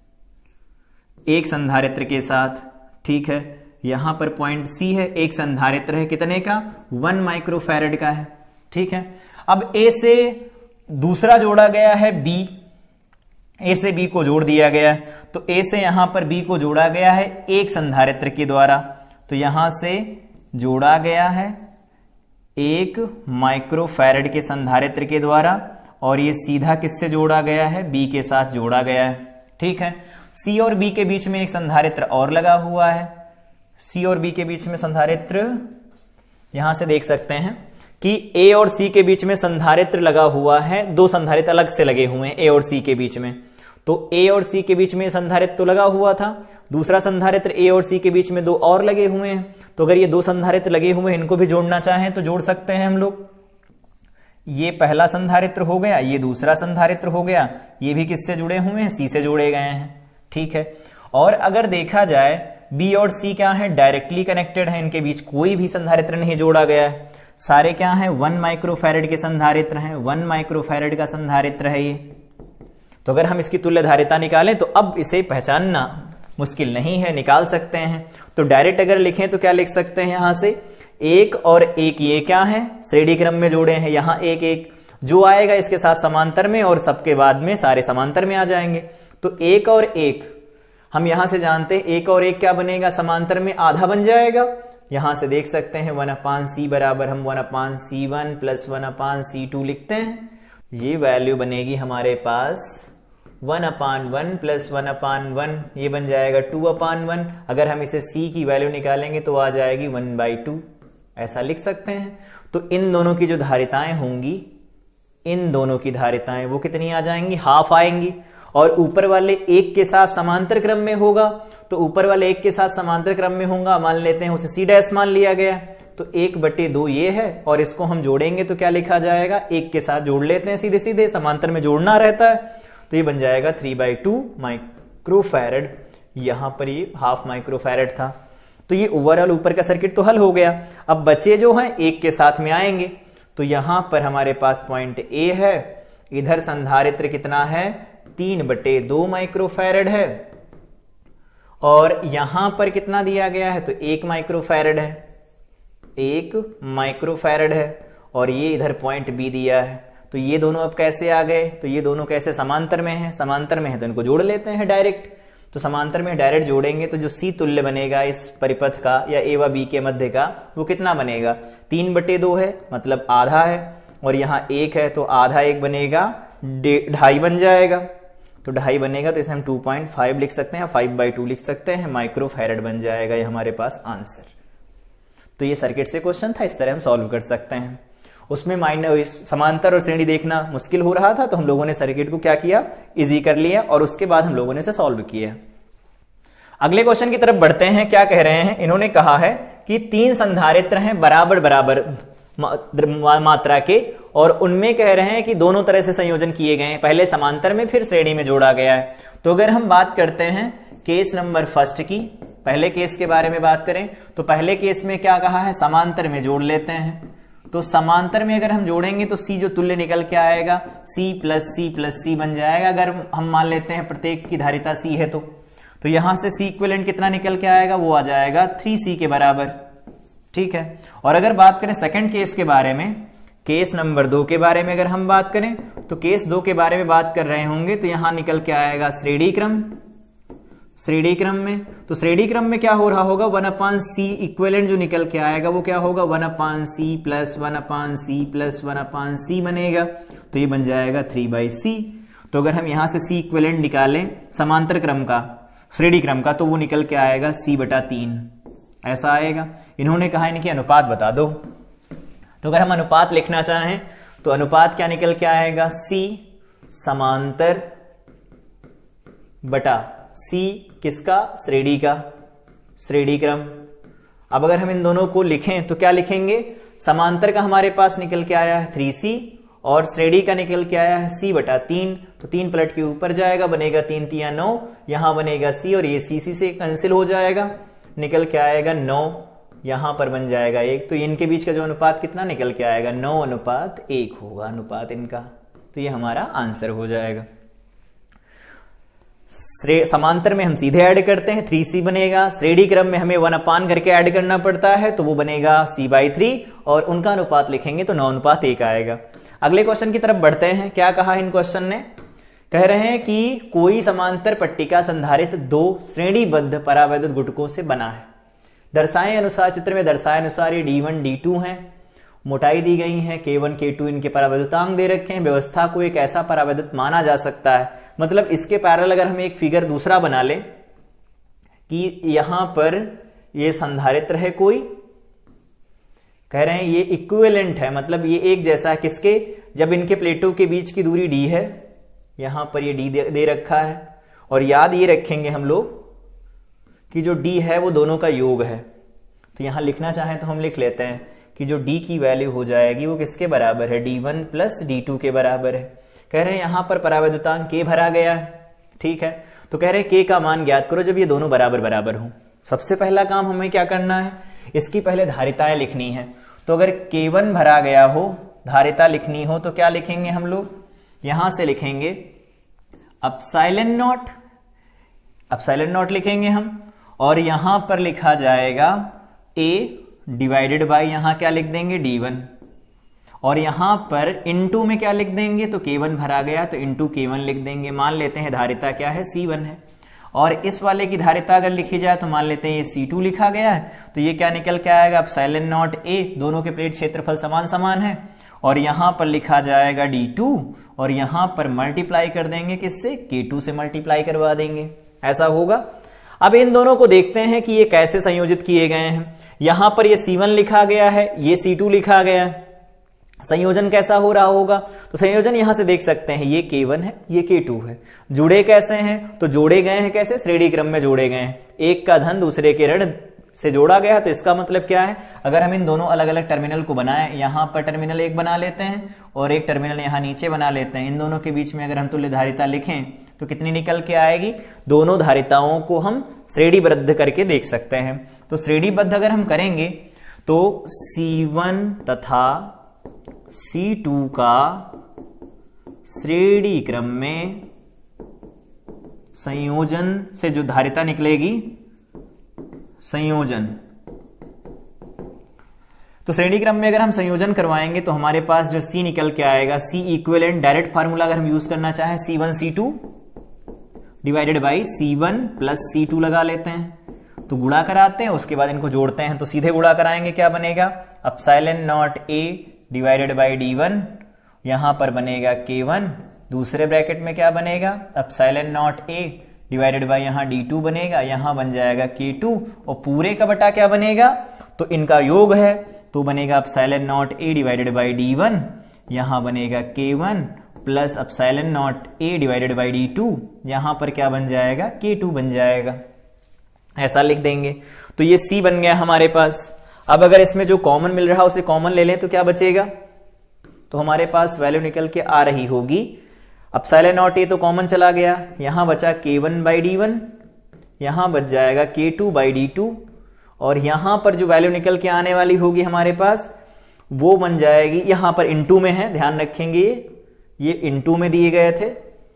एक संधारित्र के साथ, ठीक है। यहां पर पॉइंट C है, एक संधारित्र है कितने का, 1 माइक्रोफैरड का है, ठीक है। अब A से दूसरा जोड़ा गया है B, A से B को जोड़ दिया गया है, तो A से यहां पर B को जोड़ा गया है एक संधारित्र के द्वारा, तो यहां से जोड़ा गया है 1 माइक्रोफैरड के संधारित्र के द्वारा, और ये सीधा किससे जोड़ा गया है, B के साथ जोड़ा गया है, ठीक है। C और B के बीच में एक संधारित्र और लगा हुआ है, C और B के बीच में संधारित्र, यहां से देख सकते हैं कि A और C के बीच में संधारित्र लगा हुआ है, 2 संधारित्र अलग से लगे हुए हैं A और C के बीच में। तो ए और सी के बीच में संधारित्र तो लगा हुआ था, दूसरा संधारित्र ए और सी के बीच में दो और लगे हुए हैं। तो अगर ये दो संधारित्र लगे हुए हैं, इनको भी जोड़ना चाहें तो जोड़ सकते हैं हम लोग। ये पहला संधारित्र हो गया, ये दूसरा संधारित्र हो गया, ये भी किससे जुड़े हुए हैं, सी से जोड़े गए हैं। ठीक है। और अगर देखा जाए बी और सी क्या है, डायरेक्टली कनेक्टेड है, इनके बीच कोई भी संधारित्र नहीं जोड़ा गया है, सारे क्या है 1 माइक्रोफैरेड के संधारित्र हैं, 1 माइक्रोफैरेड का संधारित्र है ये। तो अगर हम इसकी तुल्य धारिता निकालें तो अब इसे पहचानना मुश्किल नहीं है, निकाल सकते हैं। तो डायरेक्ट अगर लिखें तो क्या लिख सकते हैं, यहां से 1 और 1 ये क्या है, श्रेणी क्रम में जोड़े हैं, यहां 1 1 जो आएगा इसके साथ समांतर में, और सबके बाद में सारे समांतर में आ जाएंगे। तो 1 और 1 हम यहां से जानते हैं, 1 और 1 क्या बनेगा, समांतर में आधा बन जाएगा। यहां से देख सकते हैं 1/c बराबर हम 1/c1 प्लस 1/c2 लिखते हैं। ये वैल्यू बनेगी हमारे पास 1/1 प्लस 1/1, ये बन जाएगा 2/1। अगर हम इसे c की वैल्यू निकालेंगे तो आ जाएगी 1/2, ऐसा लिख सकते हैं। तो इन दोनों की जो धारिताएं होंगी, इन दोनों की धारिताएं वो कितनी आ जाएंगी, हाफ आएंगी। और ऊपर वाले एक के साथ समांतर क्रम में होगा, तो ऊपर वाले एक के साथ समांतर क्रम में होगा, मान लेते हैं उसे c' मान लिया गया, तो 1/2 ये है, और इसको हम जोड़ेंगे तो क्या लिखा जाएगा, एक के साथ जोड़ लेते हैं सीधे सीधे, समांतर में जोड़ना रहता है, तो ये बन जाएगा 3/2 माइक्रोफैरेड। यहां पर ये हाफ माइक्रोफैरेड था। तो ये ओवरऑल ऊपर का सर्किट तो हल हो गया। अब बचे जो हैं एक के साथ में आएंगे, तो यहां पर हमारे पास पॉइंट ए है, इधर संधारित्र कितना है 3/2 माइक्रोफैरेड है, और यहां पर कितना दिया गया है, तो 1 माइक्रोफैरेड है, 1 माइक्रोफैरेड है, और ये इधर पॉइंट बी दिया है। तो ये दोनों अब कैसे आ गए, तो ये दोनों कैसे समांतर में है, समांतर में है तो इनको जोड़ लेते हैं डायरेक्ट। तो समांतर में डायरेक्ट जोड़ेंगे तो जो सी तुल्य बनेगा इस परिपथ का या ए व बी के मध्य का, वो कितना बनेगा, 3/2 है, मतलब आधा है, और यहां 1 है तो आधा 1 बनेगा, 2.5 बन जाएगा। तो 2.5 बनेगा तो इसे हम 2.5 लिख सकते हैं, 5/2 लिख सकते हैं, माइक्रोफैरेड बन जाएगा ये हमारे पास आंसर। तो ये सर्किट से क्वेश्चन था, इस तरह हम सॉल्व कर सकते हैं। उसमें समांतर और श्रेणी देखना मुश्किल हो रहा था, तो हम लोगों ने सर्किट को क्या किया, इजी कर लिया, और उसके बाद हम लोगों ने इसे सॉल्व किया। अगले क्वेश्चन की तरफ बढ़ते हैं। क्या कह रहे हैं, इन्होंने कहा है कि 3 संधारित्र हैं बराबर बराबर मात्रा के, और उनमें कह रहे हैं कि दोनों तरह से संयोजन किए गए हैं, पहले समांतर में फिर श्रेणी में जोड़ा गया है। तो अगर हम बात करते हैं केस नंबर फर्स्ट की, पहले केस के बारे में बात करें, तो पहले केस में क्या कहा है, समांतर में जोड़ लेते हैं। तो समांतर में अगर हम जोड़ेंगे तो C जो तुल्य निकल के आएगा C प्लस C बन जाएगा। अगर हम मान लेते हैं प्रत्येक की धारिता C है तो यहां से C इक्विवेलेंट कितना निकल के आएगा, वो आ जाएगा 3C के बराबर। ठीक है। और अगर बात करें सेकंड केस के बारे में, केस नंबर 2 के बारे में अगर हम बात करें, तो केस 2 के बारे में बात कर रहे होंगे तो यहां निकल के आएगा श्रेणी क्रम, श्रेणी क्रम में। तो श्रेणी क्रम में क्या हो रहा होगा, 1/c इक्विवेलेंट जो निकल के आएगा वो क्या होगा, 1/c plus 1/c plus 1/c बनेगा, तो ये बन जाएगा 3/c। तो अगर हम यहां से c इक्विवेलेंट निकालें समांतर क्रम का, श्रेणी क्रम का, तो वो निकल के आएगा c/3, ऐसा आएगा। इन्होंने कहा इनकी अनुपात बता दो, तो अगर हम अनुपात लिखना चाहें तो अनुपात क्या निकल के आएगा, c समांतर बटा C किसका, श्रेणी का, श्रेणी क्रम। अब अगर हम इन दोनों को लिखें तो क्या लिखेंगे, समांतर का हमारे पास निकल के आया है 3C, और श्रेणी का निकल के आया है C/3, तो 3 पलट के ऊपर जाएगा, बनेगा 3 × 9, यहां बनेगा C, और ये C से कैंसिल हो जाएगा, निकल के आएगा 9, यहां पर बन जाएगा 1। तो इनके बीच का जो अनुपात कितना निकल के आएगा, 9:1 होगा अनुपात इनका। तो ये हमारा आंसर हो जाएगा। समांतर में हम सीधे ऐड करते हैं, 3C बनेगा, श्रेणी क्रम में हमें 1/, करके ऐड करना पड़ता है, तो वो बनेगा C/3, और उनका अनुपात लिखेंगे तो 9:1 आएगा। अगले क्वेश्चन की तरफ बढ़ते हैं। क्या कहा इन क्वेश्चन ने, कह रहे हैं कि कोई समांतर पट्टिका संधारित्र 2 श्रेणीबद्ध परावैद्युत गुटकों से बना है। दर्शाए अनुसार, चित्र में दर्शाए अनुसार ये D1 D2 है, मोटाई दी गई है, K1 K2 इनके परावैद्युतांक दे रखे हैं। व्यवस्था को एक ऐसा परावैद्युत माना जा सकता है, मतलब इसके पैरेलल अगर हम एक फिगर दूसरा बना लें कि यहां पर ये संधारित्र है कोई, कह रहे हैं ये इक्विवेलेंट है, मतलब ये एक जैसा है किसके, जब इनके प्लेटों के बीच की दूरी d है, यहां पर ये डी दे रखा है, और याद ये रखेंगे हम लोग कि जो डी है वो दोनों का योग है। तो यहां लिखना चाहें तो हम लिख लेते हैं कि जो डी की वैल्यू हो जाएगी वो किसके बराबर है, d1 प्लस d2 के बराबर है। कह रहे हैं यहां पर परावैद्युतांक k भरा गया है, ठीक है। तो कह रहे हैं k का मान ज्ञात करो जब ये दोनों बराबर बराबर हो। सबसे पहला काम हमें क्या करना है, इसकी पहले धारिताएं लिखनी है। तो अगर k1 भरा गया हो, धारिता लिखनी हो, तो क्या लिखेंगे हम लोग, यहां से लिखेंगे एप्सिलॉन नॉट लिखेंगे हम, और यहां पर लिखा जाएगा a डिवाइडेड बाई यहां क्या लिख देंगे d1, और यहां पर इनटू में क्या लिख देंगे, तो k1 भरा गया तो इनटू k1 लिख देंगे। मान लेते हैं धारिता क्या है, c1 है, और इस वाले की धारिता अगर लिखी जाए तो मान लेते हैं ये c2 लिखा गया है, तो ये क्या निकल के आएगा, एप्सिलॉन नॉट a, दोनों के प्लेट क्षेत्रफल समान समान है, और यहां पर लिखा जाएगा d2, और यहां पर मल्टीप्लाई कर देंगे किससे, k2 से मल्टीप्लाई करवा देंगे, ऐसा होगा। अब इन दोनों को देखते हैं कि ये कैसे संयोजित किए गए हैं। यहां पर ये c1 लिखा गया है, ये c2 लिखा गया है, संयोजन कैसा हो रहा होगा, तो संयोजन यहां से देख सकते हैं, ये k1 है, ये k2 है। जुड़े कैसे हैं, तो जोड़े गए हैं कैसे, श्रेणी क्रम में जोड़े गए हैं, एक का धन दूसरे के ऋण से जोड़ा गया। तो इसका मतलब क्या है, अगर हम इन दोनों अलग अलग टर्मिनल को बनाएं, यहां पर टर्मिनल एक बना लेते हैं और एक टर्मिनल यहां नीचे बना लेते हैं, इन दोनों के बीच में अगर हम तुल्य धारिता लिखें तो कितनी निकल के आएगी, दोनों धारिताओं को हम श्रेणीबद्ध करके देख सकते हैं। तो श्रेणीबद्ध अगर हम करेंगे तो C1 तथा C2 का श्रेणी क्रम में संयोजन से जो धारिता निकलेगी, संयोजन, तो श्रेणी क्रम में अगर हम संयोजन करवाएंगे तो हमारे पास जो C निकल के आएगा, C इक्विवेलेंट डायरेक्ट फार्मूला अगर हम यूज करना चाहें, C1 C2 divided by C1 plus C2 लगा लेते हैं, तो गुणा कराते हैं, उसके बाद इनको जोड़ते हैं, तो सीधे गुणा कराएंगे, क्या बनेगा, epsilon nought a divided by d1, यहां पर बनेगा k1, दूसरे ब्रैकेट में क्या बनेगा, epsilon nought a divided by यहां d2 बनेगा, यहां बन जाएगा k2, और पूरे का बटा क्या बनेगा, तो इनका योग है, तो बनेगा epsilon nought a divided by d1, यहां बनेगा k1 plus epsilon nought a divided by d2, यहां पर क्या बन जाएगा, k2 बन जाएगा, ऐसा लिख देंगे। तो ये C बन गया हमारे पास। अब अगर इसमें जो कॉमन मिल रहा है उसे कॉमन ले लें तो क्या बचेगा, तो हमारे पास वैल्यू निकल के आ रही होगी, एप्सिलॉन नॉट a तो कॉमन चला गया, यहां बचा k1 बाई d1, यहां बच जाएगा k2 बाई d2, और यहां पर जो वैल्यू निकल के आने वाली होगी हमारे पास वो बन जाएगी, यहां पर इनटू में है, ध्यान रखेंगे ये इनटू में दिए गए थे,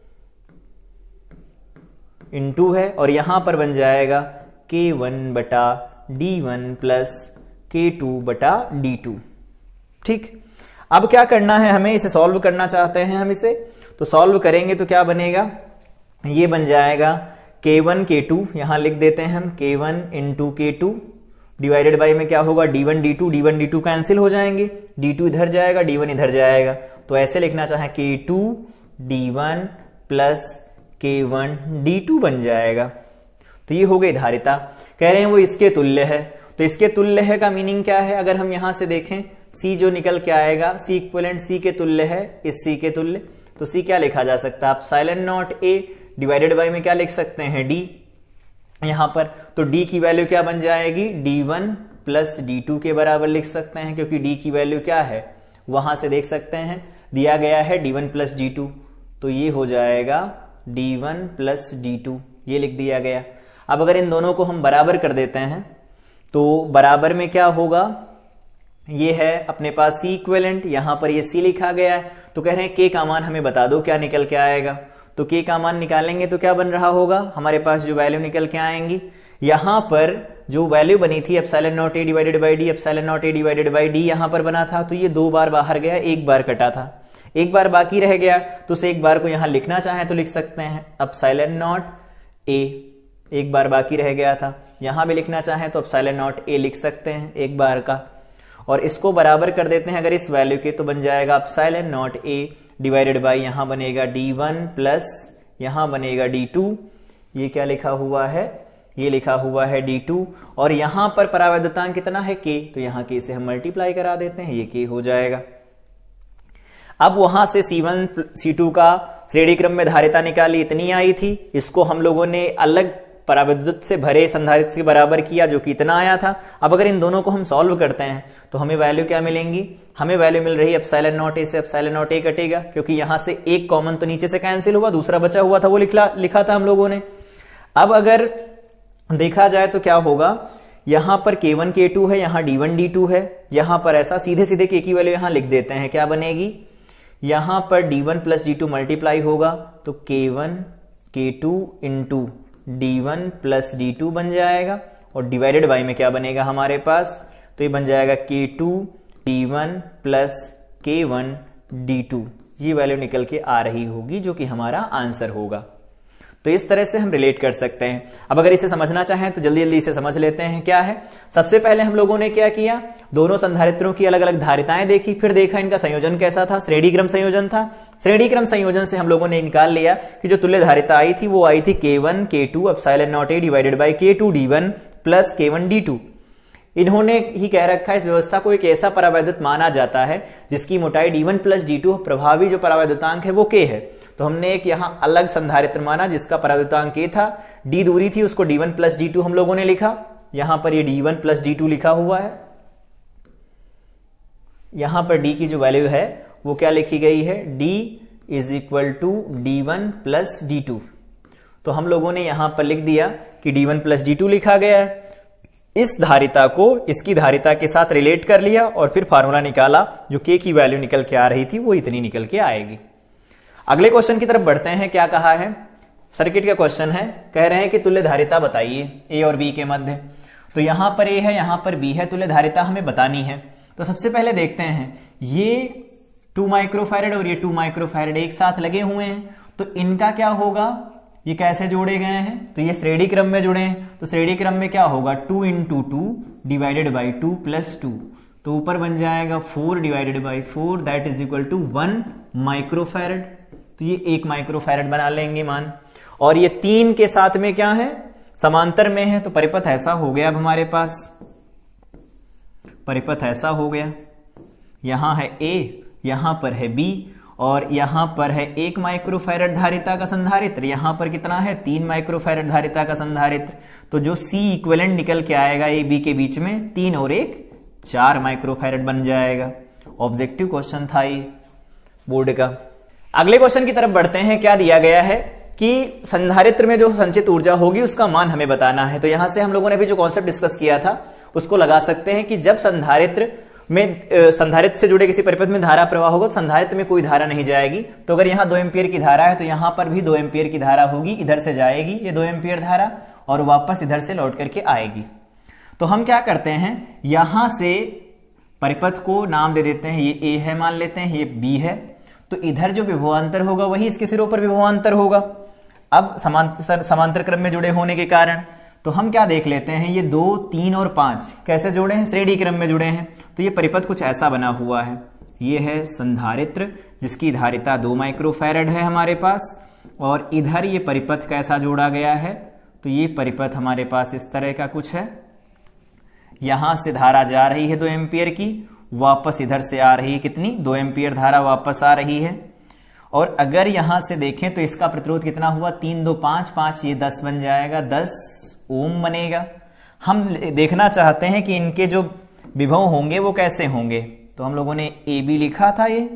इनटू है, और यहां पर बन जाएगा k1 बटा d1 प्लस k2 बटा d2। ठीक, अब क्या करना है हमें, इसे सॉल्व करना चाहते हैं हम इसे, तो सॉल्व करेंगे तो क्या बनेगा, ये बन जाएगा k1 k2, यहां लिख देते हैं हम k1 into k2 divided by में क्या होगा, d1 d2 कैंसिल हो जाएंगे, d2 इधर जाएगा, d1 इधर जाएगा, तो ऐसे लिखना चाहे k2 d1 plus k1 d2 बन जाएगा। तो ये हो गई धारिता, कह रहे हैं वो इसके तुल्य है, तो इसके तुल्य है का मीनिंग क्या है, अगर हम यहां से देखें C जो निकल के आएगा, C इक्विवेलेंट C के तुल्य है, इस C के तुल्य, तो C क्या लिखा जा सकता है, epsilon nought a divided by में क्या लिख सकते हैं, d यहां पर, तो d की वैल्यू क्या बन जाएगी, d1 प्लस d2 के बराबर लिख सकते हैं, क्योंकि d की वैल्यू क्या है, वहां से देख सकते हैं दिया गया है d1 प्लस d2, तो ये हो जाएगा d1 प्लस d2, ये लिख दिया गया। अब अगर इन दोनों को हम बराबर कर देते हैं तो बराबर में क्या होगा, ये है अपने पास C इक्विवेलेंट, यहां पर ये C लिखा गया है, तो कह रहे हैं k का मान हमें बता दो क्या निकल के आएगा, तो k का मान निकालेंगे तो क्या बन रहा होगा, हमारे पास जो वैल्यू निकल के आएंगी, यहां पर जो वैल्यू बनी थी epsilon nought a divided by d, epsilon nought a divided by d यहां पर बना था, तो ये 2 बार बाहर गया, 1 बार कटा था, 1 बार बाकी रह गया, तो उसे 1 बार को यहां लिखना चाहे तो लिख सकते हैं एप्सिलॉन नॉट a, 1 बार बाकी रह गया था, यहां भी लिखना चाहे तो एप्सिलॉन नॉट a लिख सकते हैं 1 बार का, और इसको बराबर कर देते हैं अगर इस वैल्यू के, तो बन जाएगा epsilon nought a divided by यहां बनेगा d1 प्लस यहां बनेगा d2, ये क्या लिखा हुआ है, ये लिखा हुआ है d2, और यहां पर परावैद्युतांक कितना है k, तो यहां k से हम मल्टीप्लाई करा देते हैं, ये k हो जाएगा। अब वहां से C1 C2 का श्रेणी क्रम में धारिता निकाली, इतनी आई थी। इसको हम लोगों ने अलग पराविद्युत से भरे संधारित्र के बराबर किया जो कि इतना आया था। अब अगर इन दोनों को हम सॉल्व करते हैं तो हमें वैल्यू क्या मिलेंगी? हमें वैल्यू मिल रही है एप्सिलॉन नॉट ए से एप्सिलॉन नॉट ए कटेगा, क्योंकि यहां से एक कॉमन तो नीचे से कैंसिल हुआ, दूसरा बचा हुआ था वो लिखा था हम लोगों ने। अब अगर देखा जाए तो क्या होगा, यहां पर K1 K2 है, यहां D1 D2 है, यहां पर ऐसा सीधे सीधे K की वैल्यू यहां लिख देते हैं। क्या बनेगी? यहां पर D1 प्लस D2 मल्टीप्लाई होगा तो K1 K2 into D1 plus D2 बन जाएगा, और डिवाइडेड बाई में क्या बनेगा हमारे पास? तो ये बन जाएगा K2 D1 plus K1 D2। ये वैल्यू निकल के आ रही होगी जो कि हमारा आंसर होगा। तो इस तरह से हम रिलेट कर सकते हैं। अब अगर इसे समझना चाहें तो जल्दी जल्दी इसे समझ लेते हैं। क्या है, सबसे पहले हम लोगों ने क्या किया, दोनों संधारित्रों की अलग अलग धारिताएं देखी, फिर देखा इनका संयोजन कैसा था, श्रेणी क्रम संयोजन था। श्रेणी क्रम संयोजन से हम लोगों ने निकाल लिया कि जो तुल्य धारिता आई थी वो आई थी K1 K2 epsilon nought A divided by K2 D1 plus K1 D2। इन्होंने ही कह रखा है इस व्यवस्था को एक ऐसा परावैद्युत माना जाता है जिसकी मोटाई D1 प्लस D2, प्रभावी जो परावैद्युतांक है वो K है। तो हमने एक यहां अलग संधारित्र माना जिसका परावैद्युतांक K था, D दूरी थी, उसको D1 प्लस D2 हम लोगों ने लिखा। यहां पर ये D1 प्लस D2 लिखा हुआ है। यहां पर D की जो वैल्यू है वो क्या लिखी गई है, D is equal to D1 plus D2। तो हम लोगों ने यहां पर लिख दिया कि D1 प्लस D2 लिखा गया है। इस धारिता को इसकी धारिता के साथ रिलेट कर लिया और फिर फार्मूला निकाला, जो K की वैल्यू निकल के आ रही थी वो इतनी निकल के आएगी। अगले क्वेश्चन की तरफ बढ़ते हैं। क्या कहा है, सर्किट का क्वेश्चन है, कह रहे हैं कि तुल्य धारिता बताइए A और B के मध्य। तो यहां पर A है, यहां पर B है, तुल्य धारिता हमें बतानी है। तो सबसे पहले देखते हैं, ये 2 माइक्रोफैरड और ये 2 माइक्रोफैरड एक साथ लगे हुए हैं, तो इनका क्या होगा, ये कैसे जोड़े गए हैं, तो ये श्रेणी क्रम में जुड़े हैं। तो श्रेणी क्रम में क्या होगा, 2 इंटू 2 डिवाइडेड बाई 2 प्लस 2, तो ऊपर बन जाएगा 4 divided by 4 that is equal to 1 microfarad. तो ये 1 माइक्रोफैरड बना लेंगे मान। और ये 3 के साथ में क्या है, समांतर में है, तो परिपथ ऐसा हो गया। अब हमारे पास परिपथ ऐसा हो गया, यहां है A, यहां पर है B, और यहां पर है 1 माइक्रोफैरड धारिता का संधारित्र, यहां पर कितना है 3 माइक्रोफैरड धारिता का संधारित्र। तो जो C इक्विवेलेंट निकल के आएगा A B के बीच में, 3 और 1 4 माइक्रोफैरड बन जाएगा। ऑब्जेक्टिव क्वेश्चन था ये बोर्ड का। अगले क्वेश्चन की तरफ बढ़ते हैं। क्या दिया गया है कि संधारित्र में जो संचित ऊर्जा होगी उसका मान हमें बताना है। तो यहां से हम लोगों ने अभी जो कॉन्सेप्ट डिस्कस किया था उसको लगा सकते हैं कि जब संधारित्र से जुड़े किसी परिपथ में धारा प्रवाह होगा तो संधारित्र में कोई धारा नहीं जाएगी। तो अगर यहां 2 एम्पियर की धारा है तो यहां पर भी 2 एम्पियर की धारा होगी, इधर से जाएगी ये 2 एम्पियर धारा और वापस इधर से लौट करके आएगी। तो हम क्या करते हैं, यहां से परिपथ को नाम दे देते हैं, ये A है मान लेते हैं, ये B है। तो इधर जो विभवांतर होगा वही इसके सिरों पर विभवांतर होगा। अब समांतर क्रम में जुड़े होने के कारण तो हम क्या देख लेते हैं, ये 2, 3 और 5 कैसे जुड़े हैं, श्रेणी क्रम में जुड़े हैं। तो ये परिपथ कुछ ऐसा बना हुआ है, ये है संधारित्र जिसकी धारिता 2 माइक्रोफैरड है हमारे पास, और इधर ये परिपथ कैसा जोड़ा गया है, तो ये परिपथ हमारे पास इस तरह का कुछ है। यहां से धारा जा रही है 2 एम्पियर की, वापस इधर से आ रही है कितनी, 2 एम्पियर धारा वापस आ रही है। और अगर यहां से देखें तो इसका प्रतिरोध कितना हुआ, 3 2 5 5, ये 10 बन जाएगा, 10 ओम बनेगा। हम देखना चाहते हैं कि इनके जो विभव होंगे वो कैसे होंगे। तो हम लोगों ने AB लिखा था, ये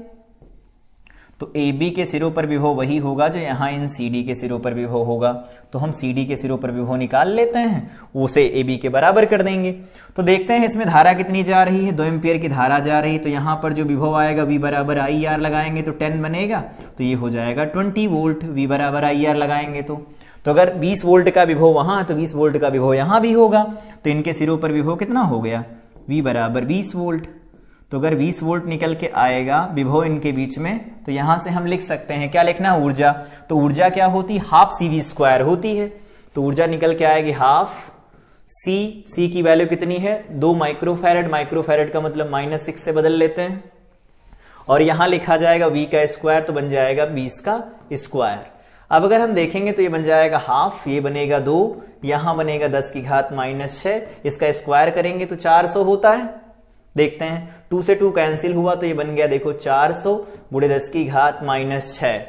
तो AB के सिरों पर विभव वही होगा जो यहां इन CD के सिरों पर विभव होगा। तो हम CD के सिरों पर विभव निकाल लेते हैं, उसे AB के बराबर कर देंगे। तो देखते हैं इसमें धारा कितनी जा रही है, 2 एम्पियर की धारा जा रही है। तो यहां पर जो विभव आएगा V बराबर IR लगाएंगे तो 10 बनेगा, तो ये हो जाएगा 20 वोल्ट। V बराबर IR लगाएंगे तो अगर 20 वोल्ट का विभव वहां है तो 20 वोल्ट का विभव यहां भी होगा। तो इनके सिरों पर विभव कितना हो गया, V बराबर 20 वोल्ट। तो अगर 20 वोल्ट निकल के आएगा विभव इनके बीच में, तो यहां से हम लिख सकते हैं, क्या लिखना है, ऊर्जा। तो ऊर्जा क्या होती, हाफ CV² होती है। तो ऊर्जा निकल के आएगी हाफ C की वैल्यू कितनी है, 2 माइक्रोफैरड। माइक्रोफैरड का मतलब -6 से बदल लेते हैं, और यहां लिखा जाएगा V का स्क्वायर, तो बन जाएगा 20 का स्क्वायर। अब अगर हम देखेंगे तो ये बन जाएगा हाफ, ये बनेगा 2, यहां बनेगा 10 की घात -6, इसका स्क्वायर करेंगे तो 400 होता है। देखते हैं, 2 से 2 कैंसिल हुआ तो ये बन गया देखो 400 × 10 की घात -6।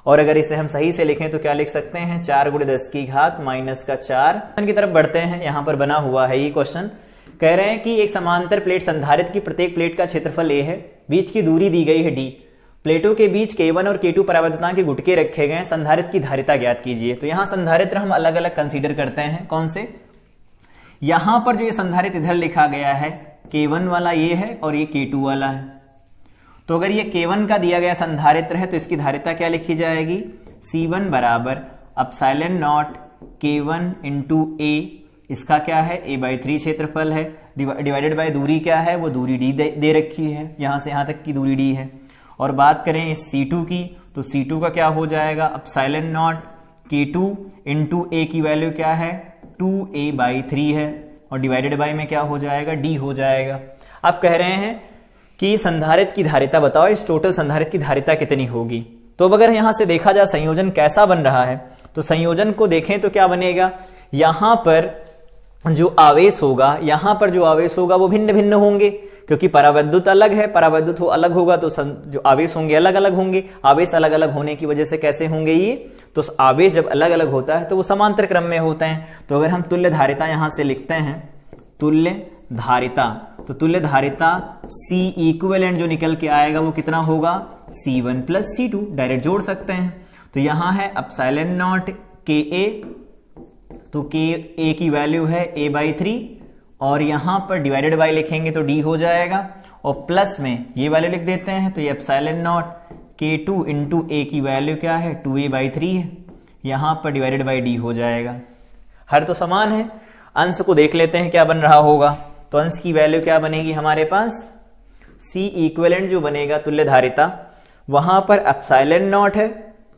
और अगर इसे हम सही से लिखें तो क्या लिख सकते हैं, 4 × 10 की घात -4 की तरफ बढ़ते हैं। यहां पर बना हुआ है ये क्वेश्चन, कह रहे हैं कि एक समांतर प्लेट संधारित्र की प्रत्येक प्लेट का क्षेत्रफल a है, बीच की दूरी दी गई है d, प्लेटों के बीच K1 और K2 परावैद्युता के गुटके रखे गए, संधारित्र की धारिता ज्ञात कीजिए। तो यहां संधारित्र हम अलग अलग कंसीडर करते हैं, कौन से, यहां पर जो ये संधारित्र इधर लिखा गया है K1 वाला ये है और ये K2 वाला है। तो अगर ये K1 का दिया गया संधारित्र है तो इसकी धारिता क्या लिखी जाएगी, C1 बराबर ε0 K1 × A, इसका क्या है a/3 क्षेत्रफल है, डिवाइडेड बाय दूरी क्या है, वो दूरी d दे रखी है, यहां से यहां तक की दूरी d है। और बात करें इस C2 की तो C2 का क्या हो जाएगा, ε0 K2 × A की वैल्यू क्या है 2a/3 है, और डिवाइडेड बाय में क्या हो जाएगा d हो जाएगा। अब कह रहे हैं कि संधारित्र की धारिता बताओ, इस टोटल संधारित्र की धारिता कितनी होगी। तो अब अगर यहां से देखा जाए संयोजन कैसा बन रहा है, तो संयोजन को देखें तो क्या बनेगा, यहां पर जो आवेश होगा, यहां पर जो आवेश होगा वो भिन्न भिन्न होंगे, क्योंकि परावैद्युत अलग है, परावैद्युत हो अलग होगा तो जो आवेश होंगे अलग अलग होंगे। आवेश अलग अलग होने की वजह से कैसे होंगे ये, तो आवेश जब अलग अलग होता है तो वो समांतर क्रम में होते हैं। तो अगर हम तुल्य धारिता यहां से लिखते हैं, तुल्य धारिता, तो तुल्य धारिता C इक्विवेलेंट जो निकल के आएगा वो कितना होगा, C1 + C2, डायरेक्ट जोड़ सकते हैं। तो यहां है ε0 Ka, तो Ka की वैल्यू है a/3, और यहां पर डिवाइडेड बाय लिखेंगे तो d हो जाएगा, और प्लस में ये वैल्यू लिख देते हैं, तो ये ε0 K2 × A की वैल्यू क्या है 2a/3 है, यहां पर डिवाइडेड बाय d हो जाएगा। हर तो समान है, अंश को देख लेते हैं क्या बन रहा होगा। तो अंश की वैल्यू क्या बनेगी हमारे पास, C इक्विवेलेंट जो बनेगा तुल्य धारिता, वहां पर ε0 है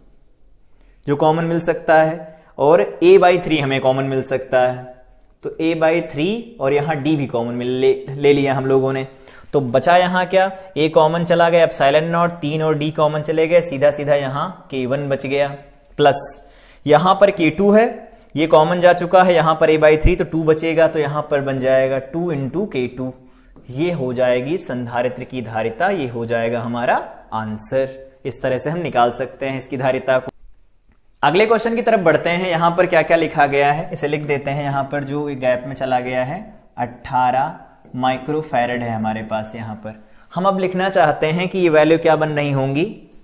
जो कॉमन मिल सकता है, और a/3 हमें कॉमन मिल सकता है, तो a/3 और यहां d भी कॉमन ले लिया हम लोगों ने। तो बचा यहां क्या, a कॉमन चला गया, ε0 3 और d कॉमन चले गए, सीधा सीधा यहां K1 बच गया, प्लस यहां पर K2 है, ये कॉमन जा चुका है, यहां पर a/3 तो 2 बचेगा, तो यहां पर बन जाएगा 2 × K2। ये हो जाएगी संधारित्र की धारिता, ये हो जाएगा हमारा आंसर। इस तरह से हम निकाल सकते हैं इसकी धारिता को। अगले क्वेश्चन की तरफ बढ़ते हैं। यहां पर क्या क्या लिखा गया है इसे लिख देते हैं। यहां पर जो गैप में चला गया है 18 माइक्रोफैरड है हमारे पास। यहां पर हम अब लिखना चाहते हैं कि ये वैल्यू क्या बन रही होंगी,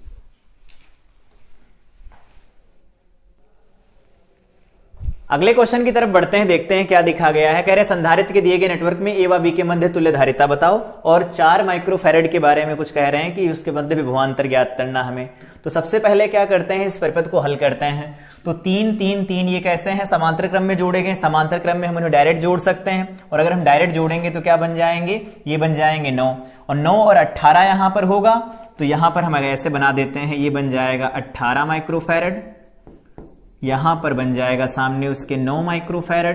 अगले क्वेश्चन की तरफ बढ़ते हैं, देखते हैं क्या दिखा गया है। कह रहे संधारित्र के दिए गए नेटवर्क में ए व बी के मध्य तुल्य धारिता बताओ, और 4 माइक्रोफैरड के बारे में कुछ कह रहे हैं कि उसके मध्य विभवांतर ज्ञात करना हमें। तो सबसे पहले क्या करते हैं, इस परिपथ को हल करते हैं। तो 3 3 3 ये कैसे हैं, समांतर क्रम में जोड़े गए। समांतर क्रम में हम उन्हें डायरेक्ट जोड़ सकते हैं, और अगर हम डायरेक्ट जोड़ेंगे तो क्या बन जाएंगे, ये बन जाएंगे 9, और 9 और 18 यहां पर होगा, तो यहां पर हम ऐसे बना देते हैं, ये बन जाएगा 18 माइक्रोफैरड, यहां पर बन जाएगा सामने उसके 9 माइक्रोफैरड,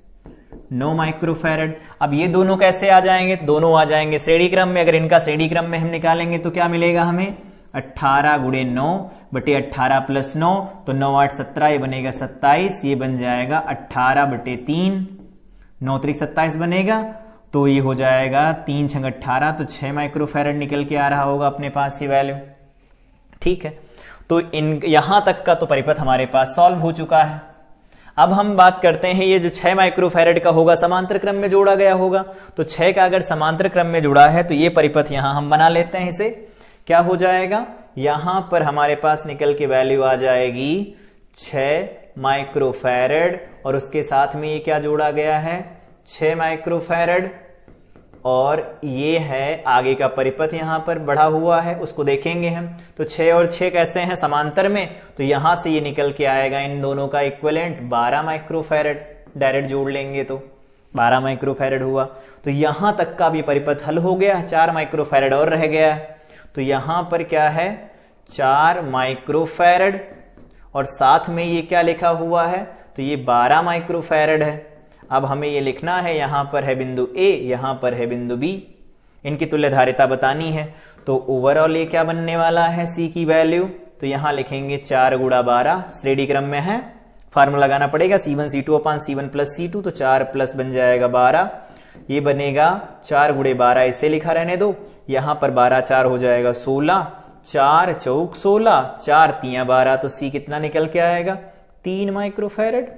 9 माइक्रोफैरड। अब ये दोनों कैसे आ जाएंगे, दोनों आ जाएंगे श्रेणी क्रम में। अगर इनका श्रेणी क्रम में हम निकालेंगे तो क्या मिलेगा हमें, 18 × 9 बटे 18 + 9, तो 9 8 17, ये बनेगा 27, ये बन जाएगा 18/3, 9 3 27 बनेगा, तो ये हो जाएगा 3 6 18, तो 6 माइक्रोफैरड निकल के आ रहा होगा अपने पास ये वैल्यू। ठीक है, तो इन यहां तक का तो परिपथ हमारे पास सॉल्व हो चुका है। अब हम बात करते हैं, ये जो 6 माइक्रोफैरड का होगा समांतर क्रम में जोड़ा गया होगा, तो 6 का अगर समांतर क्रम में जुड़ा है तो ये परिपथ यहां हम बना लेते हैं। इसे क्या हो जाएगा, यहां पर हमारे पास निकल के वैल्यू आ जाएगी 6 माइक्रोफैरड, और उसके साथ में ये क्या जोड़ा गया है 6 माइक्रोफैरड, और ये है आगे का परिपथ यहां पर बढ़ा हुआ है, उसको देखेंगे हम। तो 6 और 6 कैसे हैं समांतर में, तो यहां से ये निकल के आएगा इन दोनों का इक्विवेलेंट 12 माइक्रोफैरड, डायरेक्ट जोड़ लेंगे तो 12 माइक्रोफैरड हुआ। तो यहां तक का भी परिपथ हल हो गया, 4 माइक्रोफैरड और रह गया है। तो यहां पर क्या है 4 माइक्रोफैरड, और साथ में ये क्या लिखा हुआ है, तो ये 12 माइक्रोफैरड है। अब हमें ये लिखना है, यहां पर है बिंदु A, यहां पर है बिंदु B, इनकी तुल्य धारिता बतानी है। तो ओवरऑल ये क्या बनने वाला है C की वैल्यू, तो यहां लिखेंगे 4 × 12, श्रेणी क्रम में है, फार्मूला लगाना पड़ेगा C1 C2 C1 + C2, तो 4 प्लस बन जाएगा 12, ये बनेगा 4 × 12, इसे लिखा रहने दो, यहां पर 12 4 हो जाएगा 16, 4 चौक 16, 4 तियां 12, तो C कितना निकल के आएगा 3 माइक्रोफैरड।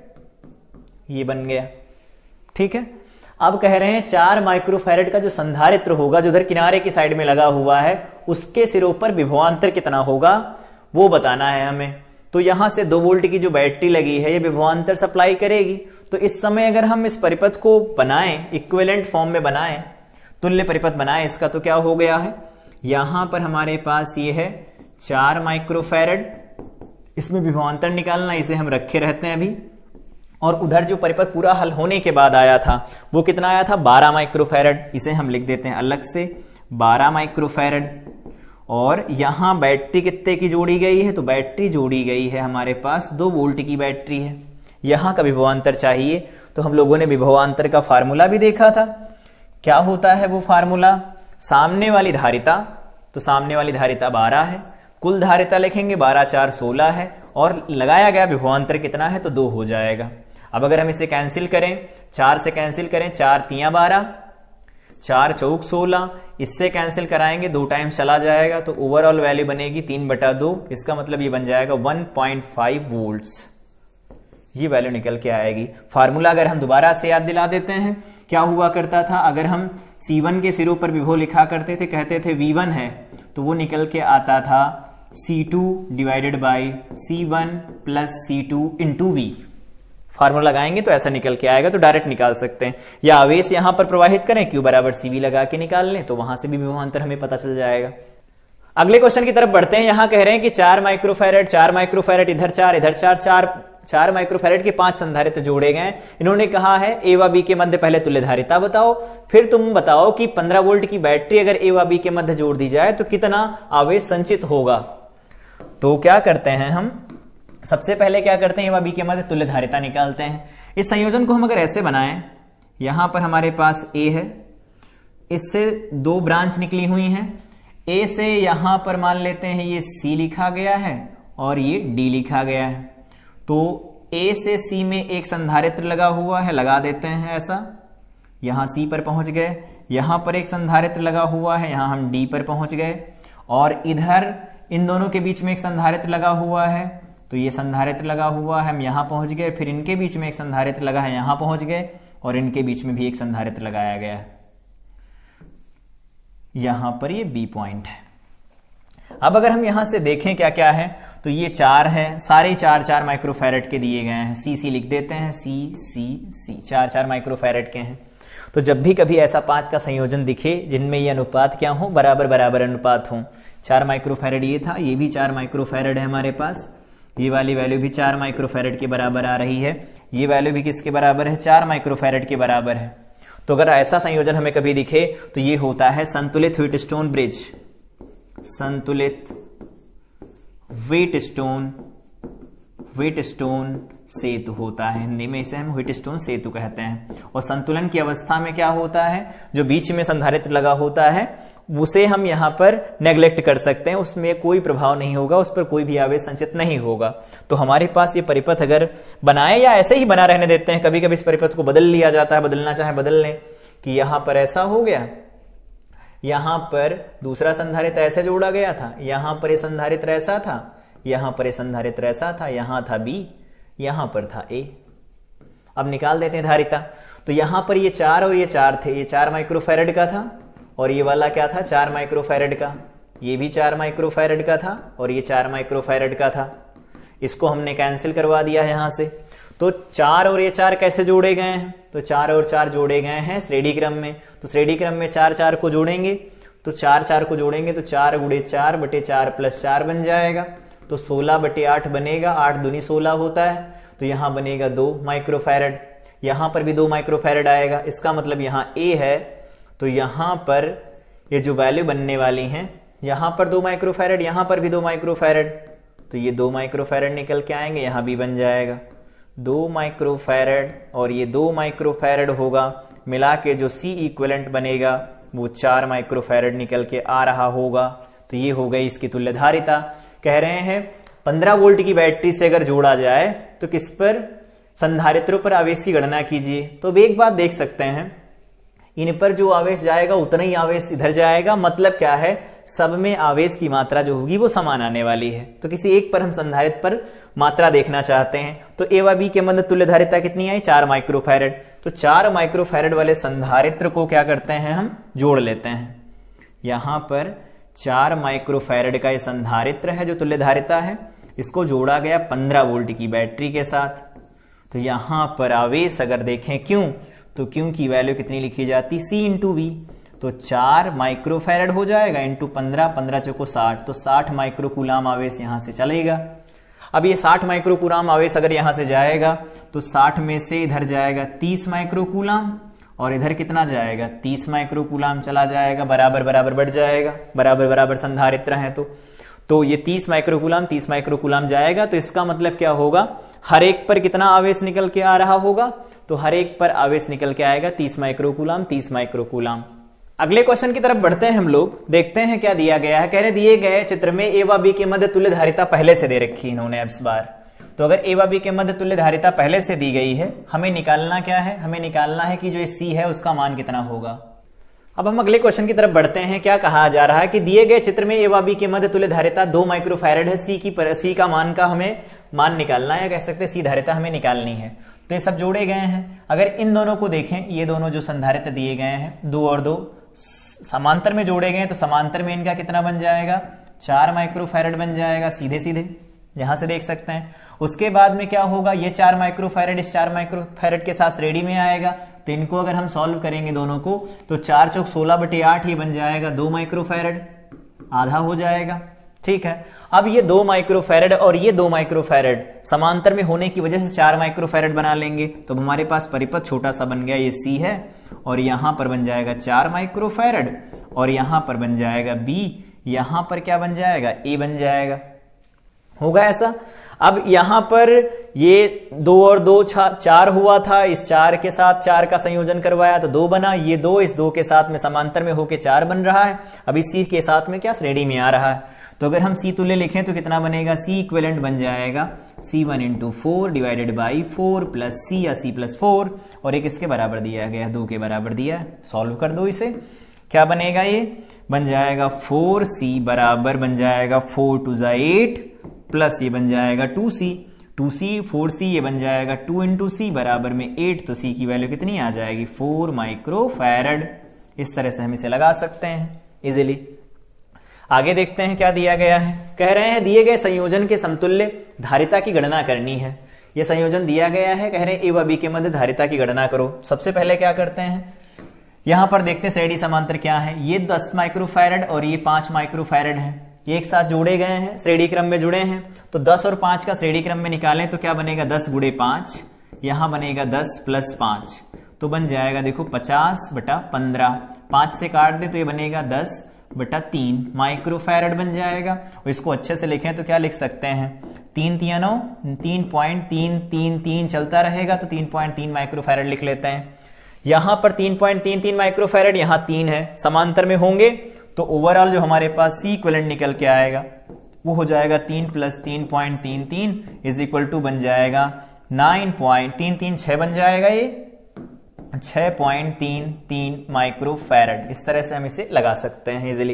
ये बन गया। ठीक है, अब कह रहे हैं 4 माइक्रोफैरड का जो संधारित्र होगा, जो उधर किनारे की साइड में लगा हुआ है, उसके सिरों पर विभवांतर कितना होगा वो बताना है हमें। तो यहां से 2 वोल्ट की जो बैटरी लगी है ये विभवांतर सप्लाई करेगी। तो इस समय अगर हम इस परिपथ को बनाएं, इक्विवेलेंट फॉर्म में बनाएं, तुल्य परिपथ बनाएं इसका, तो क्या हो गया है, यहां पर हमारे पास ये है 4 माइक्रोफैरड, इसमें विभवांतर निकालना, इसे हम रखे रहते हैं अभी। और उधर जो परिपथ पूरा हल होने के बाद आया था वो कितना आया था 12 माइक्रोफैरड, इसे हम लिख देते हैं अलग से 12 माइक्रोफैरड। और यहां बैटरी कितने की जोड़ी गई है, तो बैटरी जोड़ी गई है हमारे पास 2 वोल्ट की बैटरी है। यहां का विभवांतर चाहिए, तो हम लोगों ने विभवांतर का फार्मूला भी देखा था। क्या होता है वो फार्मूला, सामने वाली धारिता, तो सामने वाली धारिता 12 है, कुल धारिता लिखेंगे 12 4 16 है, और लगाया गया विभवांतर कितना है तो 2 हो जाएगा। अब अगर हम इसे कैंसिल करें, 4 से कैंसिल करें, 4 तियां 12, 4 चौक 16, इससे कैंसिल कराएंगे 2 टाइम चला जाएगा, तो ओवरऑल वैल्यू बनेगी 3/2। इसका मतलब ये बन जाएगा 1.5 वोल्ट्स, ये वैल्यू निकल के आएगी। फार्मूला अगर हम दोबारा से याद दिला देते हैं, क्या हुआ करता था, अगर हम C1 के सिरों पर विभव लिखा करते थे, कहते थे V1 है, तो वो निकल के आता था C2 divided by C1 plus C2 into V। Formula लगाएंगे तो ऐसा निकल के आएगा, तो डायरेक्ट निकाल सकते हैं। या आवेश यहां पर प्रवाहित करें, Q बराबर CV लगा के निकाल लें, तो वहां से भी विभवांतर हमें पता चल जाएगा। अगले क्वेश्चन की तरफ बढ़ते हैं। यहां कह रहे हैं कि 4 माइक्रोफैरड, 4 माइक्रोफैरड, इधर 4 इधर 4 माइक्रोफैरड के 5 संधारित्र जोड़े गए। इन्होंने कहा है A व B के मध्य पहले तुल्य धारिता बताओ, फिर तुम बताओ कि 15 वोल्ट की बैटरी अगर A व B के मध्य जोड़ दी जाए तो कितना आवेश संचित होगा। तो क्या करते हैं हम, सबसे पहले क्या करते हैं, A व B के मध्य तुल्य धारिता निकालते हैं। इस संयोजन को हम अगर ऐसे बनाएं, यहां पर हमारे पास A है, इससे 2 ब्रांच निकली हुई हैं। A से यहां पर मान लेते हैं ये C लिखा गया है और ये D लिखा गया है। तो A से C में एक संधारित्र लगा हुआ है, लगा देते हैं ऐसा, यहां C पर पहुंच गए। यहां पर एक संधारित्र लगा हुआ है, यहां हम D पर पहुंच गए। और इधर इन दोनों के बीच में एक संधारित्र लगा हुआ है, तो ये संधारित्र लगा हुआ है, हम यहां पहुंच गए। फिर इनके बीच में एक संधारित्र लगा है, यहां पहुंच गए। और इनके बीच में भी एक संधारित्र लगाया गया है, यहां पर ये B पॉइंट है। अब अगर हम यहां से देखें क्या क्या है, तो ये 4 है, सारे 4 माइक्रोफैरड के दिए गए हैं। C लिख देते हैं, C 4 माइक्रोफैरड के हैं। तो जब भी कभी ऐसा 5 का संयोजन दिखे जिनमें ये अनुपात क्या हो, बराबर बराबर अनुपात हो। 4 माइक्रोफैरड ये था, ये भी 4 माइक्रोफैरड है हमारे पास, ये वाली वैल्यू भी 4 माइक्रोफैरड के बराबर आ रही है, ये वैल्यू भी किसके बराबर है, 4 माइक्रोफैरड के बराबर है। तो अगर ऐसा संयोजन हमें कभी दिखे तो ये होता है संतुलित व्हीटस्टोन ब्रिज, संतुलित व्हीटस्टोन सेतु होता है। हिंदी में इसे हम व्हीटस्टोन सेतु कहते हैं। और संतुलन की अवस्था में क्या होता है, जो बीच में संधारित्र लगा होता है उसे हम यहां पर नेग्लेक्ट कर सकते हैं, उसमें कोई प्रभाव नहीं होगा, उस पर कोई भी आवेश संचित नहीं होगा। तो हमारे पास ये परिपथ अगर बनाए या ऐसे ही बना रहने देते हैं, कभी कभी इस परिपथ को बदल लिया जाता है, बदलना चाहे बदल लें, कि यहां पर ऐसा हो गया, यहां पर दूसरा संधारित्र ऐसे जोड़ा गया था, यहां पर ये संधारित्र ऐसा था, यहां पर ये संधारित्र ऐसा था, यहां था B, यहां पर था A। अब निकाल देते हैं धारिता। तो यहां पर ये 4 और ये 4 थे, ये 4 माइक्रोफैरड का था और ये वाला क्या था, 4 माइक्रोफैरड का, ये भी 4 माइक्रोफैरड का था और ये 4 माइक्रोफैरड का था। इसको हमने कैंसिल करवा दिया है यहां से। तो 4 और ये 4 कैसे जोड़े गए हैं, तो 4 और 4 जोड़े गए हैं श्रेणी क्रम में। तो श्रेणी क्रम में 4 को जोड़ेंगे, तो 4 को जोड़ेंगे तो 4 × 4 / 4 + 4 बन जाएगा। तो 16/8 बनेगा, 8 दूनी 16 होता है। तो यहां बनेगा 2 माइक्रोफैरड, यहां पर भी 2 माइक्रोफैरड आएगा। इसका मतलब यहां A है, तो यहां पर ये जो वैल्यू बनने वाली है, यहां पर 2 माइक्रोफैरड, यहां पर भी 2 माइक्रोफैरड, तो ये 2 माइक्रोफैरड निकल के आएंगे, यहां भी बन जाएगा 2 माइक्रोफैरड और ये 2 माइक्रोफैरड होगा, मिला के जो C इक्विवेलेंट बनेगा वो 4 माइक्रोफैरड निकल के आ रहा होगा। तो ये हो गई इसकी तुल्य धारिता। कह रहे हैं 15 वोल्ट की बैटरी से अगर जोड़ा जाए तो किस पर, संधारित्रों पर आवेश की गणना कीजिए। तो अब एक बात देख सकते हैं, इन पर जो आवेश जाएगा उतना ही आवेश इधर जाएगा। मतलब क्या है, सब में आवेश की मात्रा जो होगी वो समान आने वाली है। तो किसी एक पर हम संधारित्र पर मात्रा देखना चाहते हैं, तो ए व बी के मध्य तुल्य धारिता कितनी आई, 4 माइक्रोफैरड। तो 4 माइक्रोफैरड वाले संधारित्र को क्या करते हैं, हम जोड़ लेते हैं। यहां पर 4 माइक्रोफैरड का ये संधारित्र है जो तुल्य धारिता है, इसको जोड़ा गया 15 वोल्ट की बैटरी के साथ। तो यहां पर आवेश अगर देखें क्यों, तो क्यों की वैल्यू कितनी लिखी जाती, C इंटू वी। तो 4 माइक्रोफैरड हो जाएगा इंटू 15, 15 चौको 60, तो 60 माइक्रोकूलाम आवेश यहां से चलेगा। अब ये 60 माइक्रोकूलाम आवेश अगर यहां से जाएगा तो 60 में से इधर जाएगा 30 माइक्रोकूलाम और इधर कितना जाएगा, 30 माइक्रोकूलाम चला जाएगा, बराबर बराबर बढ़ जाएगा, बराबर बराबर संधारित्र है। तो ये 30 माइक्रोकूलाम जाएगा। तो इसका मतलब क्या होगा, हर एक पर कितना आवेश निकल के आ रहा होगा, तो हर एक पर आवेश निकल के आएगा 30 माइक्रोकूलाम, 30 माइक्रोकूलाम। अगले क्वेश्चन की तरफ बढ़ते हैं हम लोग, देखते हैं क्या दिया गया है। कह रहे दिए गए चित्र में ए व बी के मध्य तुल्य धारिता पहले से दे रखी है इन्होंने। अब इस बार तो अगर ए व बी के मध्य तुल्य धारिता पहले से दी गई है, हमें निकालना क्या है, हमें निकालना है कि जो सी है उसका मान कितना होगा। अब हम अगले क्वेश्चन की तरफ बढ़ते हैं। क्या कहा जा रहा है कि दिए गए चित्र में ए व बी के मध्य तुल्य धारिता 2 माइक्रोफैरड है, सी का मान का हमें मान निकालना है, या कह सकते हैं सी धारिता हमें निकालनी है। तो ये सब जोड़े गए हैं। अगर इन दोनों को देखें, ये दोनों जो संधारित्र दिए गए हैं 2 और 2 समांतर में जोड़े गए, तो समांतर में इनका कितना बन जाएगा, 4 माइक्रोफैरड बन जाएगा, सीधे सीधे यहां से देख सकते हैं। उसके बाद में क्या होगा, ये 4 माइक्रोफैरड इस 4 माइक्रोफैरड के साथ श्रेणी में आएगा। तो इनको अगर हम सॉल्व करेंगे दोनों को, तो 4 चौक 16/8 ये बन जाएगा 2 माइक्रोफैरड, आधा हो जाएगा। ठीक है, अब ये 2 माइक्रोफैरड और ये 2 माइक्रोफैरड समांतर में होने की वजह से 4 माइक्रोफैरड बना लेंगे। तो हमारे पास परिपथ छोटा सा बन गया, ये सी है, और यहां पर बन जाएगा 4 माइक्रोफैरड, और यहां पर बन जाएगा बी, यहां पर क्या बन जाएगा, ए बन जाएगा। होगा ऐसा। अब यहां पर ये 2 और 2 4 हुआ था, इस 4 के साथ 4 का संयोजन करवाया तो 2 बना, ये 2 इस 2 के साथ में समांतर में होके 4 बन रहा है। अब इस सी के साथ में क्या श्रेणी में आ रहा है। तो अगर हम सी तुल्य लिखें तो कितना बनेगा, सी इक्विवेलेंट बन जाएगा C1 into 4 divided by 4 plus C या C प्लस 4, और एक इसके बराबर दिया गया, 2 के बराबर दिया है। सॉल्व कर दो इसे, क्या बनेगा, ये बन जाएगा 4C बराबर बन जाएगा 4 2 8 प्लस ये बन जाएगा 2C 4C ये बन जाएगा 2 इंटू सी बराबर में 8। तो सी की वैल्यू कितनी आ जाएगी, 4 माइक्रोफैरड। इस तरह से हम इसे लगा सकते हैं इजीली। आगे देखते हैं क्या दिया गया है। कह रहे हैं दिए गए संयोजन के समतुल्य धारिता की गणना करनी है। यह संयोजन दिया गया है, कह रहे हैं ए व बी के मध्य धारिता की गणना करो। सबसे पहले क्या करते हैं, यहां पर देखते हैं श्रेणी समांतर क्या है। ये 10 माइक्रोफैरड और ये 5 माइक्रोफैरड है, ये एक साथ जोड़े गए हैं, श्रेणी क्रम में जुड़े हैं। तो 10 और 5 का श्रेणी क्रम में निकालें तो क्या बनेगा, 10 गुणे 5, यहां बनेगा 10 प्लस 5, तो बन जाएगा देखो 50/15। 5 से काट दे तो ये बनेगा 10/3 माइक्रोफैरड बन जाएगा। और इसको अच्छे से लिखें तो क्या लिख सकते हैं, 3 3 9 3.333 चलता रहेगा, तो 3.3 माइक्रोफैरड लिख लेते हैं। यहां पर 3.33 माइक्रोफैरड, यहां 3 है, समांतर में होंगे तो ओवरऑल जो हमारे पास सी इक्विवेलेंट निकल के आएगा वो हो जाएगा 3 + 3.33 इज इक्वल टू बन जाएगा 9.336 बन जाएगा, ये 6.33 माइक्रोफैरड। इस तरह से हम इसे लगा सकते हैं इजीली।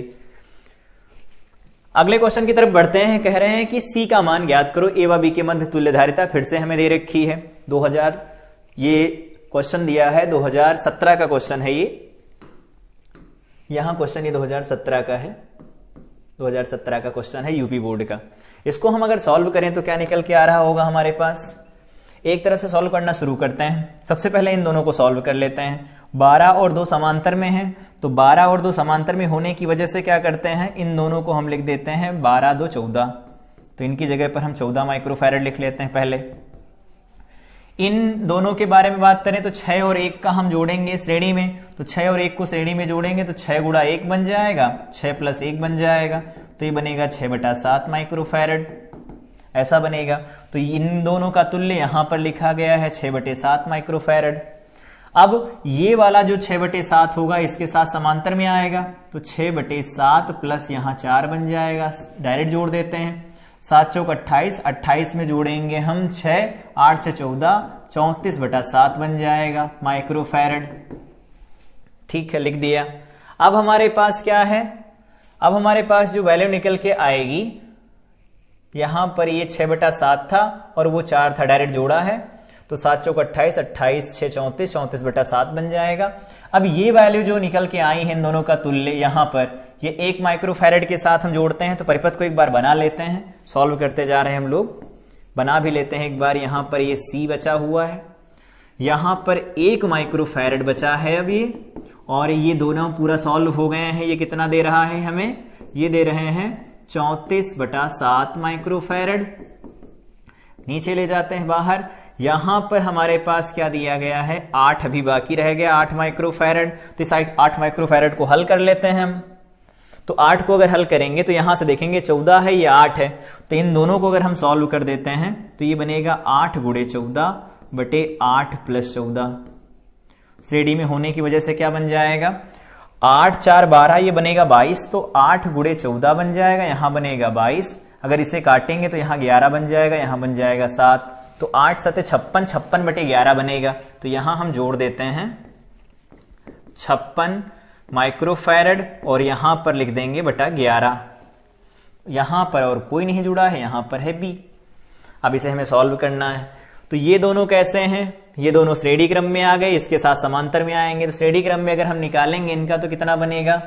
अगले क्वेश्चन की तरफ बढ़ते हैं। कह रहे हैं कि सी का मान ज्ञात करो, ए व बी के मध्य तुल्य धारिता फिर से हमें दे रखी है 2000, ये क्वेश्चन दिया है 2017 का क्वेश्चन है। ये यहां क्वेश्चन ये 2017 का है, 2017 का क्वेश्चन है यूपी बोर्ड का। इसको हम अगर सॉल्व करें तो क्या निकल के आ रहा होगा हमारे पास। एक तरफ से सॉल्व करना शुरू करते हैं। सबसे पहले इन दोनों को सॉल्व कर लेते हैं। 12 और 2 समांतर में हैं, तो 12 और 2 समांतर में होने की वजह से क्या करते हैं, इन दोनों को हम लिख देते हैं 12 2 14। तो इनकी जगह पर हम 14 माइक्रोफैरड लिख लेते हैं पहले। इन दोनों के बारे में बात करें तो 6 और 1 का हम जोड़ेंगे श्रेणी में, तो 6 और 1 को श्रेणी में जोड़ेंगे तो 6 गुणा 1 बन जाएगा, 6 + 1 बन जाएगा, तो ये बनेगा 6/7 माइक्रोफैरड, ऐसा बनेगा। तो इन दोनों का तुल्य यहां पर लिखा गया है 6/7 माइक्रोफैरड। अब ये वाला जो 6/7 होगा इसके साथ समांतर में आएगा, तो 6/7 प्लस यहां 4 बन जाएगा, डायरेक्ट जोड़ देते हैं। 7 चौक 28, 28 में जोड़ेंगे हम 6, 8 6 14, 34/7 बन जाएगा माइक्रोफैरड। ठीक है, लिख दिया। अब हमारे पास क्या है, अब हमारे पास जो वैल्यू निकल के आएगी, यहां पर ये 6/7 था और वो 4 था, डायरेक्ट जोड़ा है, तो 7 चौक 28, 28 6 34, 34/7 बन जाएगा। अब ये वैल्यू जो निकल के आई है इन दोनों का तुल्य, यहां पर ये 1 माइक्रोफैरेड के साथ हम जोड़ते हैं, तो परिपथ को एक बार बना लेते हैं, सॉल्व करते जा रहे हैं हम लोग, बना भी लेते हैं एक बार। यहां पर ये C बचा हुआ है, यहां पर 1 माइक्रोफैरेड बचा है अब ये, और ये दोनों पूरा सॉल्व हो गए हैं। ये कितना दे रहा है हमें, ये दे रहे हैं 34/7 माइक्रोफैरेड। नीचे ले जाते हैं बाहर, यहां पर हमारे पास क्या दिया गया है, 8 अभी बाकी रह गया, 8 माइक्रोफैरेड। तो इस 8 माइक्रोफैरेड को हल कर लेते हैं हम। तो 8 को अगर हल करेंगे तो यहां से देखेंगे 14 है, ये 8 है, तो इन दोनों को अगर हम सॉल्व कर देते हैं तो ये बनेगा 8 × 14 बटे 8 + 14। श्रेणी में होने की वजह से क्या बन जाएगा, 8 4 12, ये बनेगा 22, तो 8 × 14 बन जाएगा, यहां बनेगा 22। अगर इसे काटेंगे तो यहां 11 बन जाएगा, यहां बन जाएगा 7, तो 8 7 56, 56/11 बनेगा। तो यहां हम जोड़ देते हैं 56 माइक्रोफैरेड और यहां पर लिख देंगे /11। यहां पर और कोई नहीं जुड़ा है, यहां पर है B। अब इसे हमें सॉल्व करना है। तो ये दोनों कैसे हैं, ये दोनों श्रेणी क्रम में आ गए, इसके साथ समांतर में आएंगे। तो श्रेणी क्रम में अगर हम निकालेंगे इनका तो कितना बनेगा,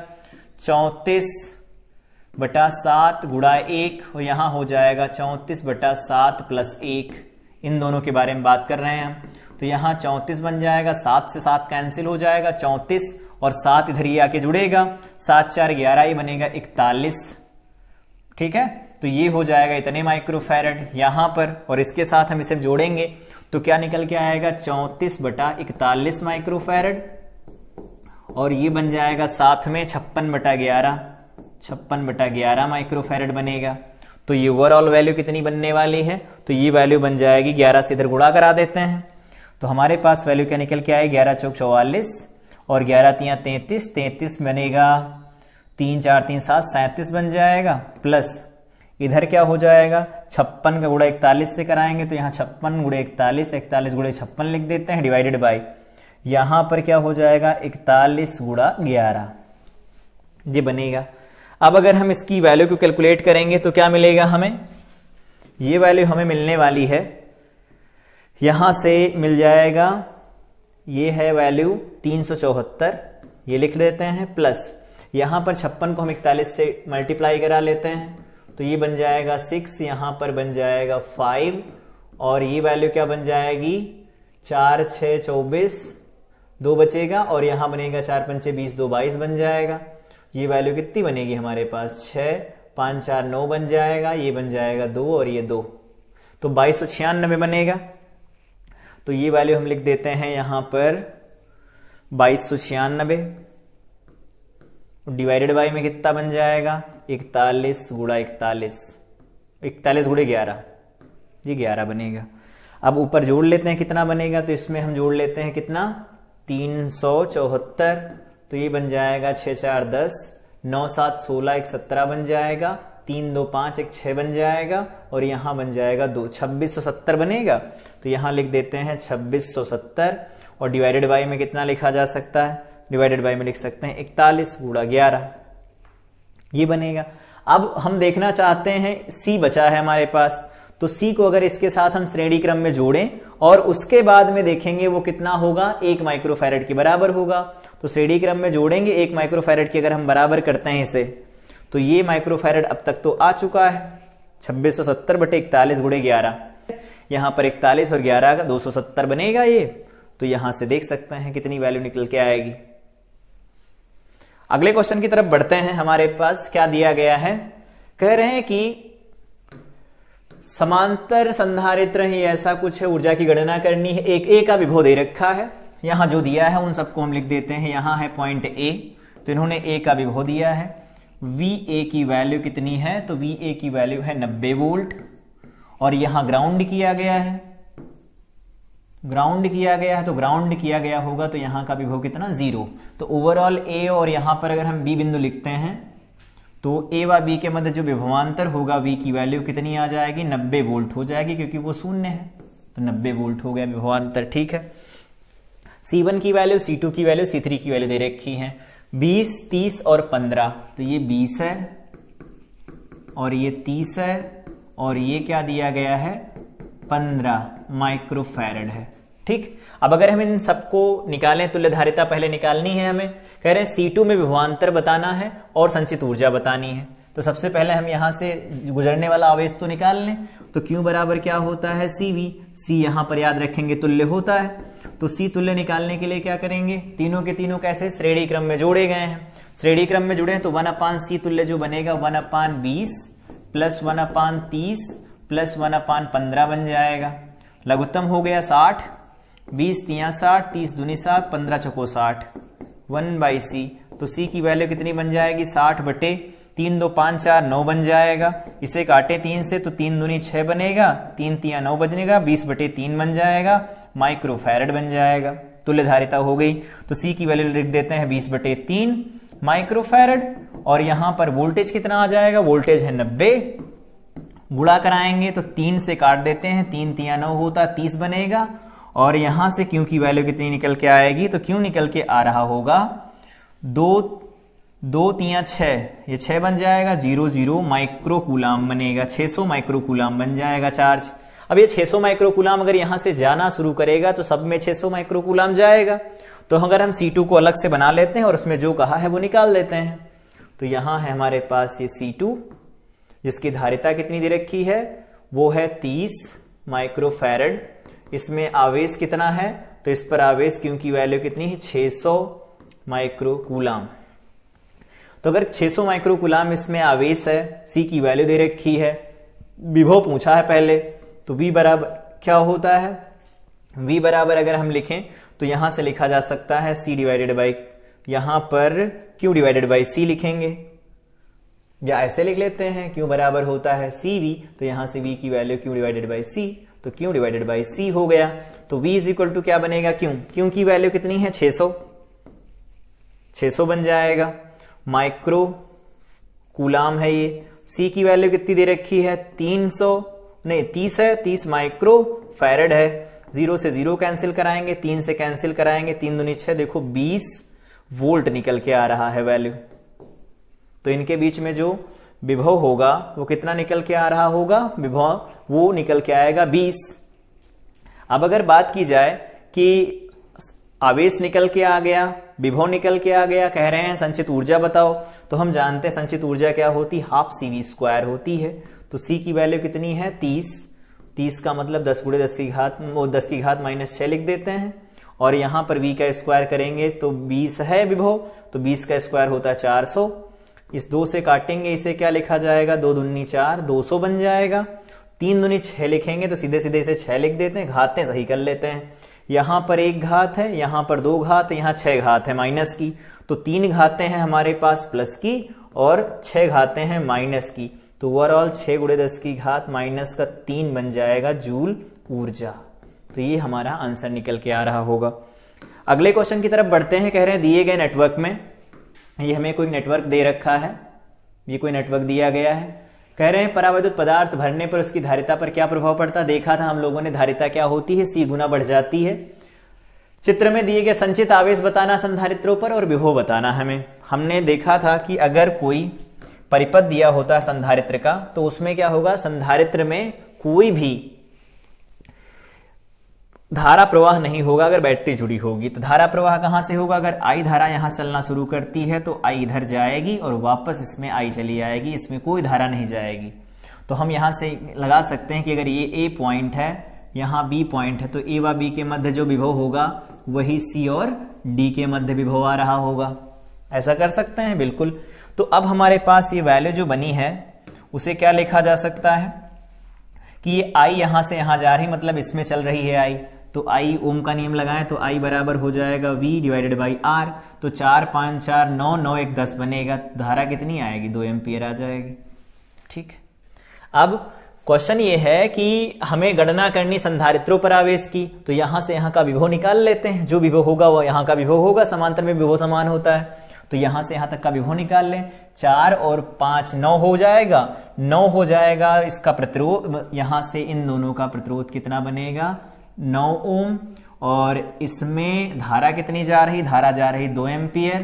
34/7 × 1, और यहां हो जाएगा 34/7 + 1। इन दोनों के बारे में बात कर रहे हैं हम। तो यहां 34 बन जाएगा, 7 से 7 कैंसिल हो जाएगा, 34 और 7 इधर ही आके जुड़ेगा, 7 4 11, ये बनेगा 41। ठीक है, तो ये हो जाएगा इतने माइक्रोफैरेड यहां पर, और इसके साथ हम इसे जोड़ेंगे तो क्या निकल के आएगा, 34/41 माइक्रोफैरेड, और ये बन जाएगा साथ में 56/11, 56/11 माइक्रोफैरेड बनेगा। तो ये ओवरऑल वैल्यू कितनी बनने वाली है, तो ये वैल्यू बन जाएगी, 11 से इधर गुणा करा देते हैं, तो हमारे पास वैल्यू क्या निकल के आएगी, 11 चौक 44 और 11 तियां 33, 33 बनेगा, 3 4 3 7, 37 बन जाएगा, प्लस इधर क्या हो जाएगा, 56 का गुणा 41 से कराएंगे, तो यहाँ 56 × 41, 41 × 56 लिख देते हैं, डिवाइडेड बाय, यहां पर क्या हो जाएगा, 41 × 11, ये बनेगा। अब अगर हम इसकी वैल्यू को कैलकुलेट करेंगे तो क्या मिलेगा हमें, ये वैल्यू हमें मिलने वाली है, यहां से मिल जाएगा, ये है वैल्यू 374, ये लिख देते हैं, प्लस यहां पर 56 को हम 41 से मल्टीप्लाई करा लेते हैं, तो ये बन जाएगा 6, यहां पर बन जाएगा 5, और ये वैल्यू क्या बन जाएगी, 4 6 24, 2 बचेगा, और यहां बनेगा 4 5 20, 2 22 बन जाएगा। ये वैल्यू कितनी बनेगी हमारे पास, 6 5 4 9 बन जाएगा, ये बन जाएगा 2 और ये 2, तो 2296 बनेगा। तो ये वैल्यू हम लिख देते हैं यहां पर 2296, डिवाइडेड बाई में कितना बन जाएगा, 41 × 41, 41 × 11, ये 11 बनेगा। अब ऊपर जोड़ लेते हैं कितना बनेगा, तो इसमें हम जोड़ लेते हैं कितना, 374, तो ये बन जाएगा 6 4 10, 9 7 16, 1 17 बन जाएगा, 3 2 5, 1 6 बन जाएगा, और यहां बन जाएगा 2, 2670 बनेगा। तो यहां लिख देते हैं 2670, और डिवाइडेड बाई में कितना लिखा जा सकता है, डिवाइडेड बाई में लिख सकते हैं 41 × 11, ये बनेगा। अब हम देखना चाहते हैं C बचा है हमारे पास, तो C को अगर इसके साथ हम श्रेणी क्रम में जोड़ें और उसके बाद में देखेंगे वो कितना होगा, 1 माइक्रोफैरेड के बराबर होगा। तो श्रेणी क्रम में जोड़ेंगे 1 माइक्रोफैरेड की अगर हम बराबर करते हैं इसे, तो ये माइक्रोफैरेड अब तक तो आ चुका है, 2670/41 × 11, यहां पर 41 और 11 का 270 बनेगा ये। तो यहां से देख सकते हैं कितनी वैल्यू निकल के आएगी। अगले क्वेश्चन की तरफ बढ़ते हैं। हमारे पास क्या दिया गया है, कह रहे हैं कि समांतर संधारित्र ही ऐसा कुछ है, ऊर्जा की गणना करनी है, एक ए का विभव दे रखा है, यहां जो दिया है उन सबको हम लिख देते हैं। यहां है पॉइंट ए, तो इन्होंने ए का विभव दिया है, वी ए की वैल्यू कितनी है, तो वी ए की वैल्यू है 90 वोल्ट, और यहां ग्राउंड किया गया है, ग्राउंड किया गया है, तो ग्राउंड किया गया होगा तो यहां का विभव कितना, 0। तो ओवरऑल ए, और यहां पर अगर हम बी बिंदु लिखते हैं तो ए व बी के मध्य जो विभवांतर होगा वी की वैल्यू कितनी आ जाएगी, 90 वोल्ट हो जाएगी, क्योंकि वो शून्य है, तो 90 वोल्ट हो गया विभवांतर। ठीक है, C1 की वैल्यू, C2 की वैल्यू, C3 की वैल्यू दे रखी है। 20, 30 और 15, तो ये 20 है और ये 30 है और ये क्या दिया गया है 15 माइक्रोफैरड है। ठीक, अब अगर हम इन सबको निकालें, तुल्यधारिता पहले निकालनी है हमें। कह रहे हैं C2 में विभवांतर बताना है और संचित ऊर्जा बतानी है। तो सबसे पहले हम यहां से गुजरने वाला आवेश तो निकाल लें। तो Q बराबर क्या होता है CV, C यहां पर याद रखेंगे तुल्य होता है, तो C तुल्य निकालने के लिए क्या करेंगे, तीनों के तीनों कैसे श्रेणी क्रम में जोड़े गए हैं। श्रेणी क्रम में जुड़े हैं तो 1/C तुल्य जो बनेगा 1/20 प्लस 1/30 प्लस 1/15 बन जाएगा। लघुत्तम हो गया 60, 20 तिया 60, 30 दूनी 60, 15 चौको 60, 1/C। तो C की वैल्यू कितनी बन जाएगी 60 बटे 3 2 5 4 9 बन जाएगा। इसे काटे 3 से तो 3 दूनी 6 बनेगा, 3 तिया 9 बनेगा, 20 बटे 3 बन जाएगा, माइक्रोफैरड बन जाएगा। तुल्यधारिता हो गई। तो C की वैल्यू लिख देते हैं 20 बटे 3 माइक्रोफैरड। और यहां पर वोल्टेज कितना आ जाएगा, वोल्टेज है 90, गुणा कराएंगे तो 3 से काट देते हैं, 3 तिया 9 होता 30 बनेगा। और यहां से Q की वैल्यू कितनी निकल के आएगी, तो Q निकल के आ रहा होगा 2 तिया 6, ये 6 बन जाएगा, 00 माइक्रोकूलाम बनेगा, 600 माइक्रोकूलाम बन जाएगा चार्ज। अब ये 600 माइक्रोकूलाम अगर यहां से जाना शुरू करेगा तो सब में 600 माइक्रोकूलाम जाएगा। तो अगर हम C2 को अलग से बना लेते हैं और उसमें जो कहा है वो निकाल लेते हैं। तो यहां है हमारे पास ये C2 जिसकी धारिता कितनी दे रखी है, वो है 30 माइक्रोफैरड। इसमें आवेश कितना है, तो इस पर आवेश Q की वैल्यू कितनी है 600 माइक्रोकूलाम। तो अगर 600 माइक्रोकूलाम इसमें आवेश है, C की वैल्यू दे रखी है, विभव पूछा है पहले, तो V बराबर क्या होता है, V बराबर अगर हम लिखें तो यहां से लिखा जा सकता है C डिवाइडेड बाई, यहां पर Q डिवाइडेड बाई C लिखेंगे, या ऐसे लिख लेते हैं Q बराबर होता है CV, तो यहां से V की value Q divided by C, तो Q डिवाइडेड बाई C हो गया। तो V इज इक्वल टू क्या बनेगा, Q की वैल्यू कितनी है 600 बन जाएगा, माइक्रो कूलाम है ये। C की वैल्यू कितनी दे रखी है 30 है, 30 माइक्रो फैरड है। 0 से 0 कैंसिल कराएंगे, 3 से कैंसिल कराएंगे, 3 दूनी 6, देखो 20 वोल्ट निकल के आ रहा है वैल्यू। तो इनके बीच में जो विभव होगा वो कितना निकल के आ रहा होगा, विभव वो निकल के आएगा 20। अब अगर बात की जाए कि आवेश निकल के आ गया, विभव निकल के आ गया, कह रहे हैं संचित ऊर्जा बताओ, तो हम जानते हैं संचित ऊर्जा क्या होती, हाफ CV² होती है। तो C की वैल्यू कितनी है 30 का मतलब 10 × 10 की घात -6 लिख देते हैं। और यहां पर V का स्क्वायर करेंगे तो 20 है विभव, तो 20 का स्क्वायर होता है 400। इस 2 से काटेंगे, इसे क्या लिखा जाएगा, 2 दूनी 4, 200 बन जाएगा। 3 दूनी 6 लिखेंगे तो सीधे सीधे इसे 6 लिख देते हैं, घातें सही कर लेते हैं। यहां पर 1 घात है, यहां पर 2 घात है, यहां 6 घात है माइनस की, तो 3 घातें हैं हमारे पास प्लस की और 6 घातें हैं माइनस की। तो ओवरऑल 6 × 10 की घात -3 बन जाएगा जूल ऊर्जा। तो ये हमारा आंसर निकल के आ रहा होगा। अगले क्वेश्चन की तरफ बढ़ते हैं। कह रहे हैं दिए गए नेटवर्क में, ये हमें कोई नेटवर्क दे रखा है, ये कोई नेटवर्क दिया गया है। कह रहे हैं परावैद्युत पदार्थ भरने पर उसकी धारिता पर क्या प्रभाव पड़ता है। देखा था हम लोगों ने, धारिता क्या होती है, C गुना बढ़ जाती है। चित्र में दिए गए संचित आवेश बताना संधारित्रों पर और विभव बताना हमें। हमने देखा था कि अगर कोई परिपथ दिया होता है संधारित्र का, तो उसमें क्या होगा, संधारित्र में कोई भी धारा प्रवाह नहीं होगा अगर बैटरी जुड़ी होगी। तो धारा प्रवाह कहां से होगा, अगर I धारा यहां चलना शुरू करती है तो I इधर जाएगी और वापस इसमें I चली आएगी, इसमें कोई धारा नहीं जाएगी। तो हम यहां से लगा सकते हैं कि अगर ये A पॉइंट है, यहां B पॉइंट है, तो A व B के मध्य जो विभव होगा वही C और D के मध्य विभव आ रहा होगा। ऐसा कर सकते हैं, बिल्कुल। तो अब हमारे पास ये वैल्यू जो बनी है उसे क्या लिखा जा सकता है कि ये I यहां से यहां जा रही, मतलब इसमें चल रही है I, तो I ओम का नियम लगाएं तो I बराबर हो जाएगा V डिवाइडेड बाई R। तो 4 5 4 9 9 1 10 बनेगा, धारा कितनी आएगी, 2 एम्पियर आ जाएगी। ठीक, अब क्वेश्चन ये है कि हमें गणना करनी संधारित्रों पर आवेश की, तो यहां से यहां का विभव निकाल लेते हैं। जो विभव होगा वो यहां का विभव होगा, समांतर में विभव समान होता है, तो यहां से यहां तक का विभव निकाल लें। 4 और 5 9 हो जाएगा, 9 हो जाएगा इसका प्रतिरोध, यहां से इन दोनों का प्रतिरोध कितना बनेगा, 9 ओम। और इसमें धारा कितनी जा रही, धारा जा रही 2 एम्पियर,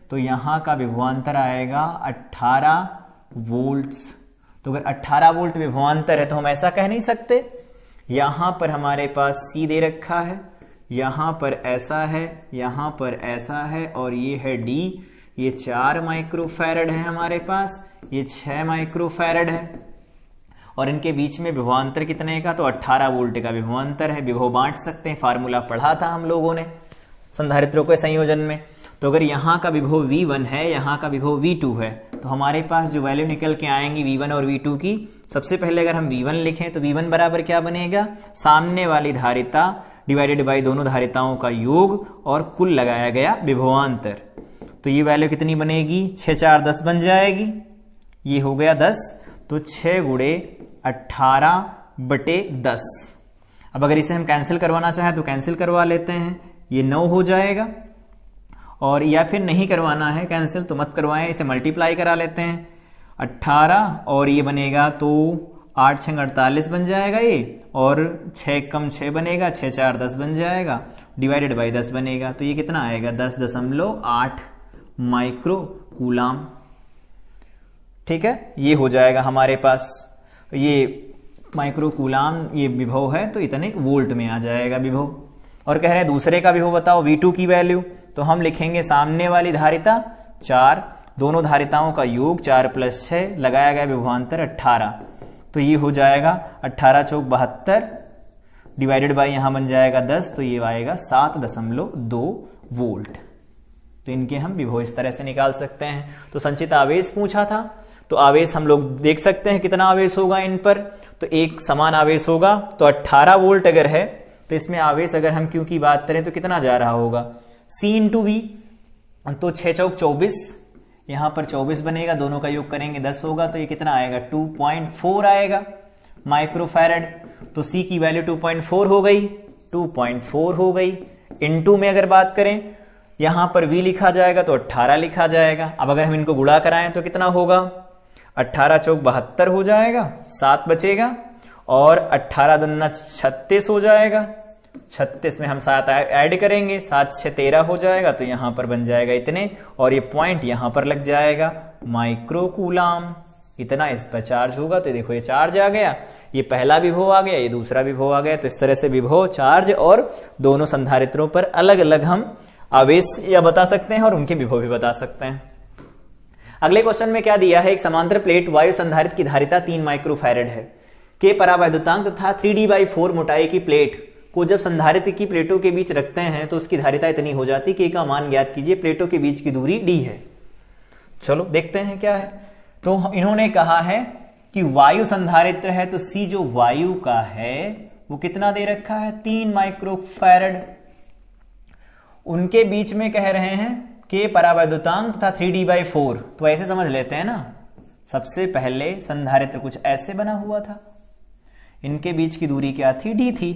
तो यहां का विभवांतर आएगा 18 वोल्ट्स। तो अगर 18 वोल्ट विभवांतर है तो हम ऐसा कह नहीं सकते, यहां पर हमारे पास C दे रखा है, यहां पर ऐसा है, यहां पर ऐसा है, और ये है D, ये 4 माइक्रोफैरड है हमारे पास, ये 6 माइक्रोफैरड है, और इनके बीच में विभवांतर कितने का, तो 18 वोल्ट का विभवांतर है। विभव बांट सकते हैं, फार्मूला पढ़ा था हम लोगों ने संधारित्रों के संयोजन में। तो अगर यहाँ का विभव V1 है, यहाँ का विभव V2 है, तो हमारे पास जो वैल्यू निकल के आएंगी V1 और V2 की, सबसे पहले अगर हम V1 लिखें तो V1 बराबर क्या बनेगा, सामने वाली धारिता डिवाइडेड बाई दोनों धारिताओं का योग और कुल लगाया गया विभवांतर। तो ये वैल्यू कितनी बनेगी, 6 4 10 बन जाएगी, ये हो गया 10, तो 6 गुणे 18 बटे 10। अब अगर इसे हम कैंसिल करवाना चाहें तो कैंसिल करवा लेते हैं, ये 9 हो जाएगा, और या फिर नहीं करवाना है कैंसिल तो मत करवाएं, इसे मल्टीप्लाई करा लेते हैं, 18 और ये बनेगा तो 8 6 48 बन जाएगा ये, और 6 कम 6 बनेगा, 6 4 10 बन जाएगा, डिवाइडेड बाई 10 बनेगा, तो ये कितना आएगा 10.8 माइक्रो कूलाम। ठीक है, ये हो जाएगा हमारे पास, ये माइक्रो कूलाम ये विभव है, तो इतने वोल्ट में आ जाएगा विभव। और कह रहे हैं दूसरे का विभव बताओ V2 की वैल्यू, तो हम लिखेंगे सामने वाली धारिता 4, दोनों धारिताओं का योग 4 + 6, लगाया गया विभवांतर 18, तो ये हो जाएगा 18 चौक 72 डिवाइडेड बाई यहां बन जाएगा 10, तो ये आएगा 7.2 वोल्ट। तो इनके हम विभव इस तरह से निकाल सकते हैं। तो संचित आवेश पूछा था, तो आवेश हम लोग देख सकते हैं कितना आवेश होगा इन पर, तो एक समान आवेश होगा। तो 18 वोल्ट अगर है तो इसमें आवेश अगर हम Q की बात करें तो कितना जा रहा होगा, C × V, तो 6 चौक 24, यहां पर 24 बनेगा, दोनों का योग करेंगे 10 होगा, तो ये कितना आएगा 2.4 आएगा माइक्रोफैरड। तो C की वैल्यू 2.4 हो गई, 2.4 हो गई। इनटू में अगर बात करें, यहां पर V लिखा जाएगा तो 18 लिखा जाएगा। अब अगर हम इनको गुणा कराएं तो कितना होगा, 18 चौक 72 हो जाएगा, 7 बचेगा, और 18 दूना 36 हो जाएगा, 36 में हम 7 ऐड करेंगे, 7 6 13 हो जाएगा, तो यहां पर बन जाएगा इतने, और ये पॉइंट यहां पर लग जाएगा माइक्रो कूलाम। इतना इस पर चार्ज होगा, तो देखो ये चार्ज आ गया, ये पहला विभव आ गया, ये दूसरा विभव आ गया। तो इस तरह से विभव, चार्ज और दोनों संधारित्रों पर अलग अलग हम आवेश या बता सकते हैं और उनके विभव भी बता सकते हैं। अगले क्वेश्चन में क्या दिया है, एक समांतर प्लेट वायु संधारित्र की धारिता 3 माइक्रोफैरड है, के परावैद्युतांक तथा 3D/4 मोटाई की प्लेट को जब संधारित्र की प्लेटों के बीच रखते हैं तो उसकी धारिता इतनी हो जाती है, K का मान ज्ञात कीजिए, प्लेटों के बीच की दूरी D है। चलो देखते हैं क्या है। तो इन्होंने कहा है कि वायु संधारित्र है, तो C जो वायु का है वो कितना दे रखा है, 3 माइक्रोफैरड। उनके बीच में कह रहे हैं K परावैद्युतांक तथा 3D/4, तो ऐसे समझ लेते हैं ना, सबसे पहले संधारित्र कुछ ऐसे बना हुआ था, इनके बीच की दूरी क्या थी, D थी,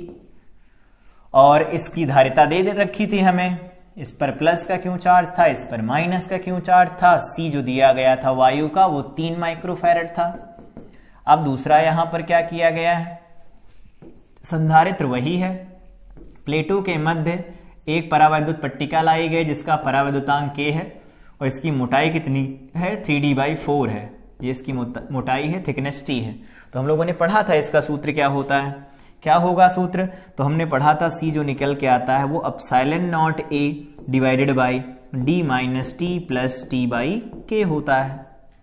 और इसकी धारिता दे रखी थी हमें, इस पर प्लस का क्यों चार्ज था, इस पर माइनस का क्यों चार्ज था। C जो दिया गया था वायु का वो 3 माइक्रोफैरड था। अब दूसरा यहां पर क्या किया गया है, संधारित्र वही है, प्लेटों के मध्य एक परावैद्युत पट्टिका लाई गई जिसका परावैद्युतांक K है, और इसकी मोटाई कितनी है, 3D/4 है, ये इसकी मोटाई है, थिकनेस T है। तो हम लोगों ने पढ़ा था इसका सूत्र क्या होता है, क्या होगा सूत्र, तो हमने पढ़ा था C जो निकल के आता है वो ε0A divided by D - T + T/K होता है।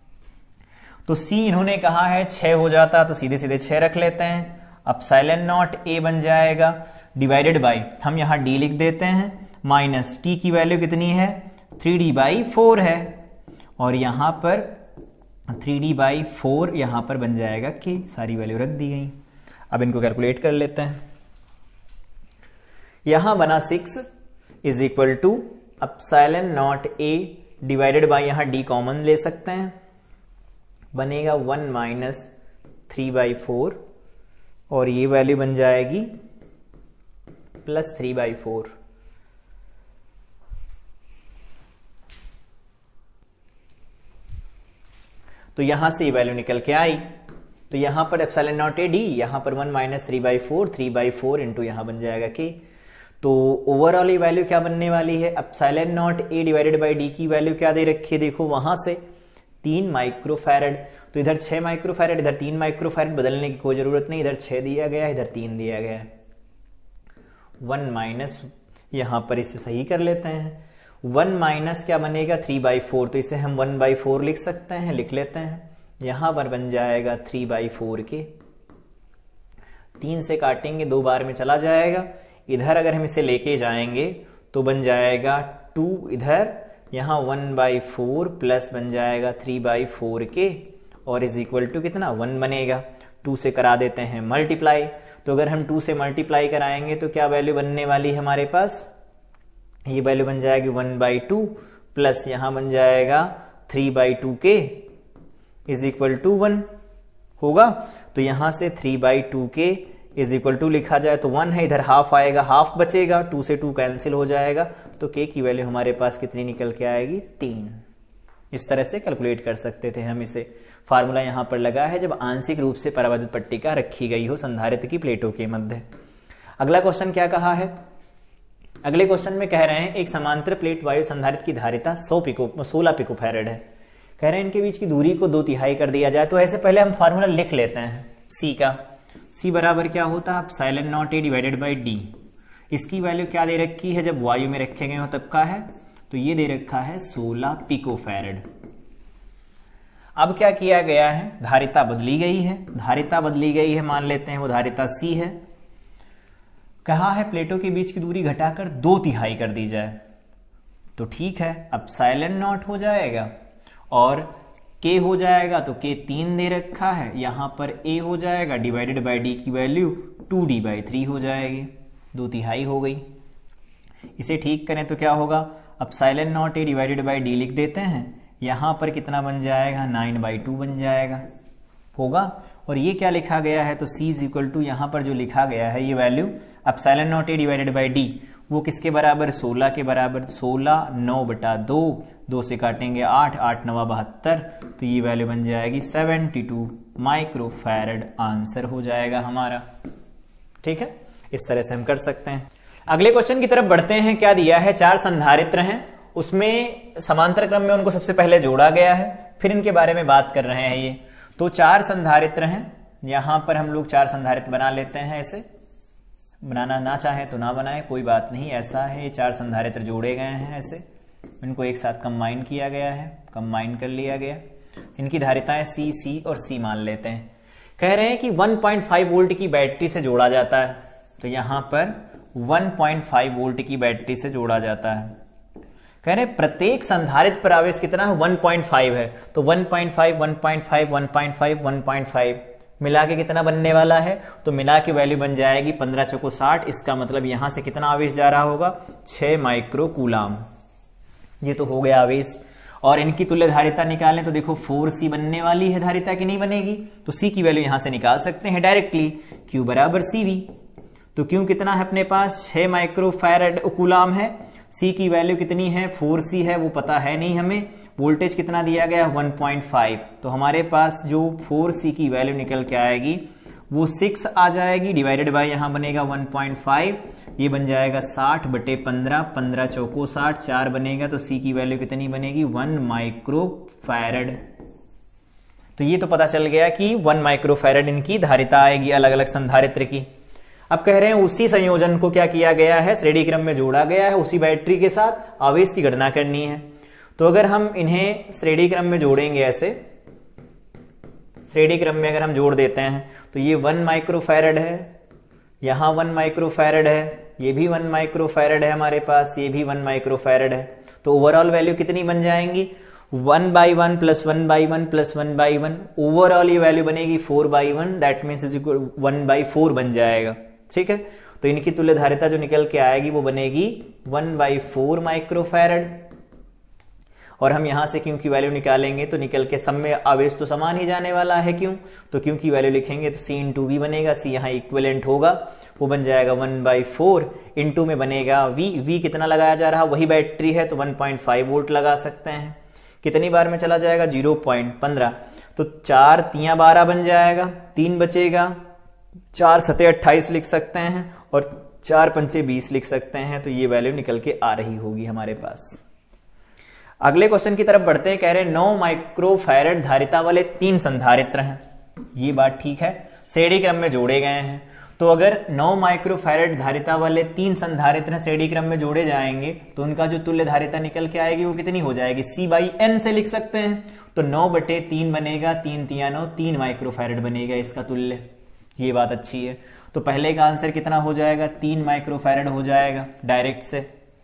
तो C इन्होंने कहा है 6 हो जाता, तो सीधे सीधे 6 रख लेते हैं, ε0A बन जाएगा, डिवाइडेड बाई हम यहां D लिख देते हैं, माइनस T की वैल्यू कितनी है, 3D/4 है, और यहां पर 3D/4 यहां पर बन जाएगा K, सारी वैल्यू रख दी गई। अब इनको कैलकुलेट कर लेते हैं। यहां बना 6 is equal to ε0A divided by यहां D कॉमन ले सकते हैं, बनेगा 1 - 3/4, और ये वैल्यू बन जाएगी +3/4। तो यहां से ये वैल्यू निकल के आई, तो यहां पर ε0A D, यहां पर 1 - 3/4, 3/4 इंटू यहां बन जाएगा K। तो ओवरऑल ये वैल्यू क्या बनने वाली है, epsilon nought A divided by D की वैल्यू क्या दे रखी है, देखो वहां से 3 माइक्रोफैरड, तो इधर 6 माइक्रोफैरड, इधर 3 माइक्रोफैरड, बदलने की कोई जरूरत नहीं, इधर 6 दिया गया है, इधर 3 दिया गया है। 1 माइनस, यहां पर इसे सही कर लेते हैं, 1 माइनस क्या बनेगा 3/4, तो इसे हम 1/4 लिख सकते हैं, लिख लेते हैं। यहां पर बन जाएगा 3/4 के, 3 से काटेंगे 2 बार में चला जाएगा, इधर अगर हम इसे लेके जाएंगे तो बन जाएगा 2 इधर, यहां 1/4 प्लस बन जाएगा 3/4 के, और इज इक्वल टू कितना 1 बनेगा। 2 से करा देते हैं मल्टीप्लाई, तो अगर हम 2 से मल्टीप्लाई कराएंगे तो क्या वैल्यू बनने वाली है हमारे पास, ये वैल्यू बन जाएगी 1/2 प्लस यहां बन जाएगा 3/2 के इज इक्वल टू 1 होगा। तो यहां से 3/2 के इज इक्वल टू लिखा जाए तो 1 है, इधर हाफ आएगा, हाफ बचेगा, 2 से 2 कैंसिल हो जाएगा, तो के की वैल्यू हमारे पास कितनी निकल के आएगी 3। इस तरह से कैलकुलेट कर सकते थे हम इसे। फार्मूला यहां पर लगा है जब आंशिक रूप से परावैद्युत पट्टिका रखी गई हो संधारित्र की प्लेटों के मध्य। अगला क्वेश्चन क्या कहा है, अगले क्वेश्चन में कह रहे हैं एक समांतर प्लेट वायु संधारित्र की धारिता 16 पिकोफैरड है, कह रहे हैं इनके बीच की दूरी को 2/3 कर दिया जाए। तो ऐसे पहले हम फार्मूला लिख लेते हैं सी का, सी बराबर क्या होता है epsilon nought A divided by D, इसकी वैल्यू क्या दे रखी है जब वायु में रखे गए हो तब का है, तो ये दे रखा है 16 पिकोफैरड। अब क्या किया गया है, धारिता बदली गई है, धारिता बदली गई है, मान लेते हैं वो धारिता सी है, कहा है प्लेटों के बीच की दूरी घटाकर 2/3 कर दी जाए, तो ठीक है एप्सिलॉन नॉट हो जाएगा और के हो जाएगा, तो के 3 दे रखा है, यहां पर ए हो जाएगा डिवाइडेड बाय डी की वैल्यू 2d/3 हो जाएगी, 2/3 हो गई। इसे ठीक करें तो क्या होगा, epsilon nought A divided by D लिख देते हैं, यहां पर कितना बन जाएगा 9/2 बन जाएगा होगा। और ये क्या लिखा गया है, तो c इज इक्वल टू यहां पर जो लिखा गया है ये value epsilon nought A divided by D वो किसके बराबर 16 के बराबर, 16 9/2, 2 से काटेंगे 8, 8 9 72, तो ये वैल्यू बन जाएगी 72 माइक्रोफैरड, आंसर हो जाएगा हमारा। ठीक है, इस तरह से हम कर सकते हैं। अगले क्वेश्चन की तरफ बढ़ते हैं। क्या दिया है, 4 संधारित्र हैं, उसमें समांतर क्रम में उनको सबसे पहले जोड़ा गया है, फिर इनके बारे में बात कर रहे हैं ये। तो 4 संधारित्र हैं, यहां पर हम लोग 4 संधारित्र बना लेते हैं, ऐसे बनाना ना चाहे तो ना बनाए कोई बात नहीं, ऐसा है 4 संधारित्र जोड़े गए हैं, ऐसे इनको एक साथ कंबाइन किया गया है, कंबाइन कर लिया गया। इनकी धारिताएं सी सी और सी मान लेते हैं। कह रहे हैं कि 1.5 वोल्ट की बैटरी से जोड़ा जाता है, तो यहां पर 1.5 वोल्ट की बैटरी से जोड़ा जाता है। कह रहे हैं प्रत्येक संधारित्र पर आवेश कितना है 1.5 है, तो 1.5 1.5 1.5 1.5 मिला के कितना बनने वाला है, तो मिला के वैल्यू बन जाएगी 15 चौको 60। इसका मतलब यहां से कितना आवेश जा रहा होगा 6 माइक्रो कूलाम, ये तो हो गया आवेश। और इनकी तुल्य धारिता निकालें तो देखो 4C बनने वाली है धारिता की, नहीं बनेगी, तो C की वैल्यू यहां से निकाल सकते हैं डायरेक्टली, Q बराबर CV। तो Q कितना है अपने पास 6 माइक्रो फैरड कूलाम है, C की वैल्यू कितनी है 4C है, वो पता है नहीं हमें। वोल्टेज कितना दिया गया 1.5, तो हमारे पास जो 4C की वैल्यू निकल के आएगी वो 6 आ जाएगी, डिवाइडेड बाय यहां बनेगा 1.5, ये बन जाएगा 60/15, 15 चौको 60, 4 बनेगा, तो C की वैल्यू कितनी बनेगी 1 माइक्रो फैरड। तो ये तो पता चल गया कि 1 माइक्रो फैरड इनकी धारिता आएगी अलग अलग संधारित्र की। अब कह रहे हैं उसी संयोजन को क्या किया गया है, श्रेणी क्रम में जोड़ा गया है, उसी बैटरी के साथ आवेश की गणना करनी है। तो अगर हम इन्हें श्रेणी क्रम में जोड़ेंगे, ऐसे श्रेणी क्रम में अगर हम जोड़ देते हैं तो ये 1 माइक्रो फैरड है, यहां 1 माइक्रो फैरड है, ये भी 1 माइक्रो फैरड है हमारे पास, ये भी 1 माइक्रो फैरड है। तो ओवरऑल वैल्यू कितनी बन जाएंगी 1/1 प्लस 1/1 प्लस 1/1, ओवरऑल ये वैल्यू बनेगी 4/1, दैट मीन्स 1/4 बन जाएगा। ठीक है, तो इनकी तुल्य धारिता जो निकल के आएगी वो बनेगी 1/4 माइक्रो फैरड। और हम यहां से क्यू की वैल्यू निकालेंगे तो निकल के सब में आवेश तो समान ही जाने वाला है, क्यों, तो क्यू की वैल्यू लिखेंगे तो C इंटू V बनेगा, C यहां इक्विवेलेंट होगा, वो बन जाएगा 1/4, इंटू में बनेगा V कितना लगाया जा रहा, वही बैटरी है तो 1.5 वोल्ट लगा सकते हैं। कितनी बार में चला जाएगा 0.15, तो 4 3 12 बन जाएगा, 3 बचेगा, 4 7 28 लिख सकते हैं, और 4 पंचे 20 लिख सकते हैं, तो ये वैल्यू निकल के आ रही होगी हमारे पास। अगले क्वेश्चन की तरफ बढ़ते हैं। कह रहे हैं 9 माइक्रोफैरड धारिता वाले 3 संधारित्र हैं। ये बात ठीक है, श्रेणी क्रम में जोड़े गए हैं। तो अगर 9 माइक्रोफैरड धारिता वाले 3 संधारित्र श्रेणी क्रम में जोड़े जाएंगे तो उनका जो तुल्य धारिता निकल के आएगी वो कितनी हो जाएगी, C/N से लिख सकते हैं। तो 9/3 बनेगा, 3 तिया 9, 3 माइक्रोफैरड बनेगा इसका तुल्य। ये बात अच्छी है। तो पहले का आंसर कितना हो जाएगा, 3 माइक्रोफैरड हो जाएगा डायरेक्ट से।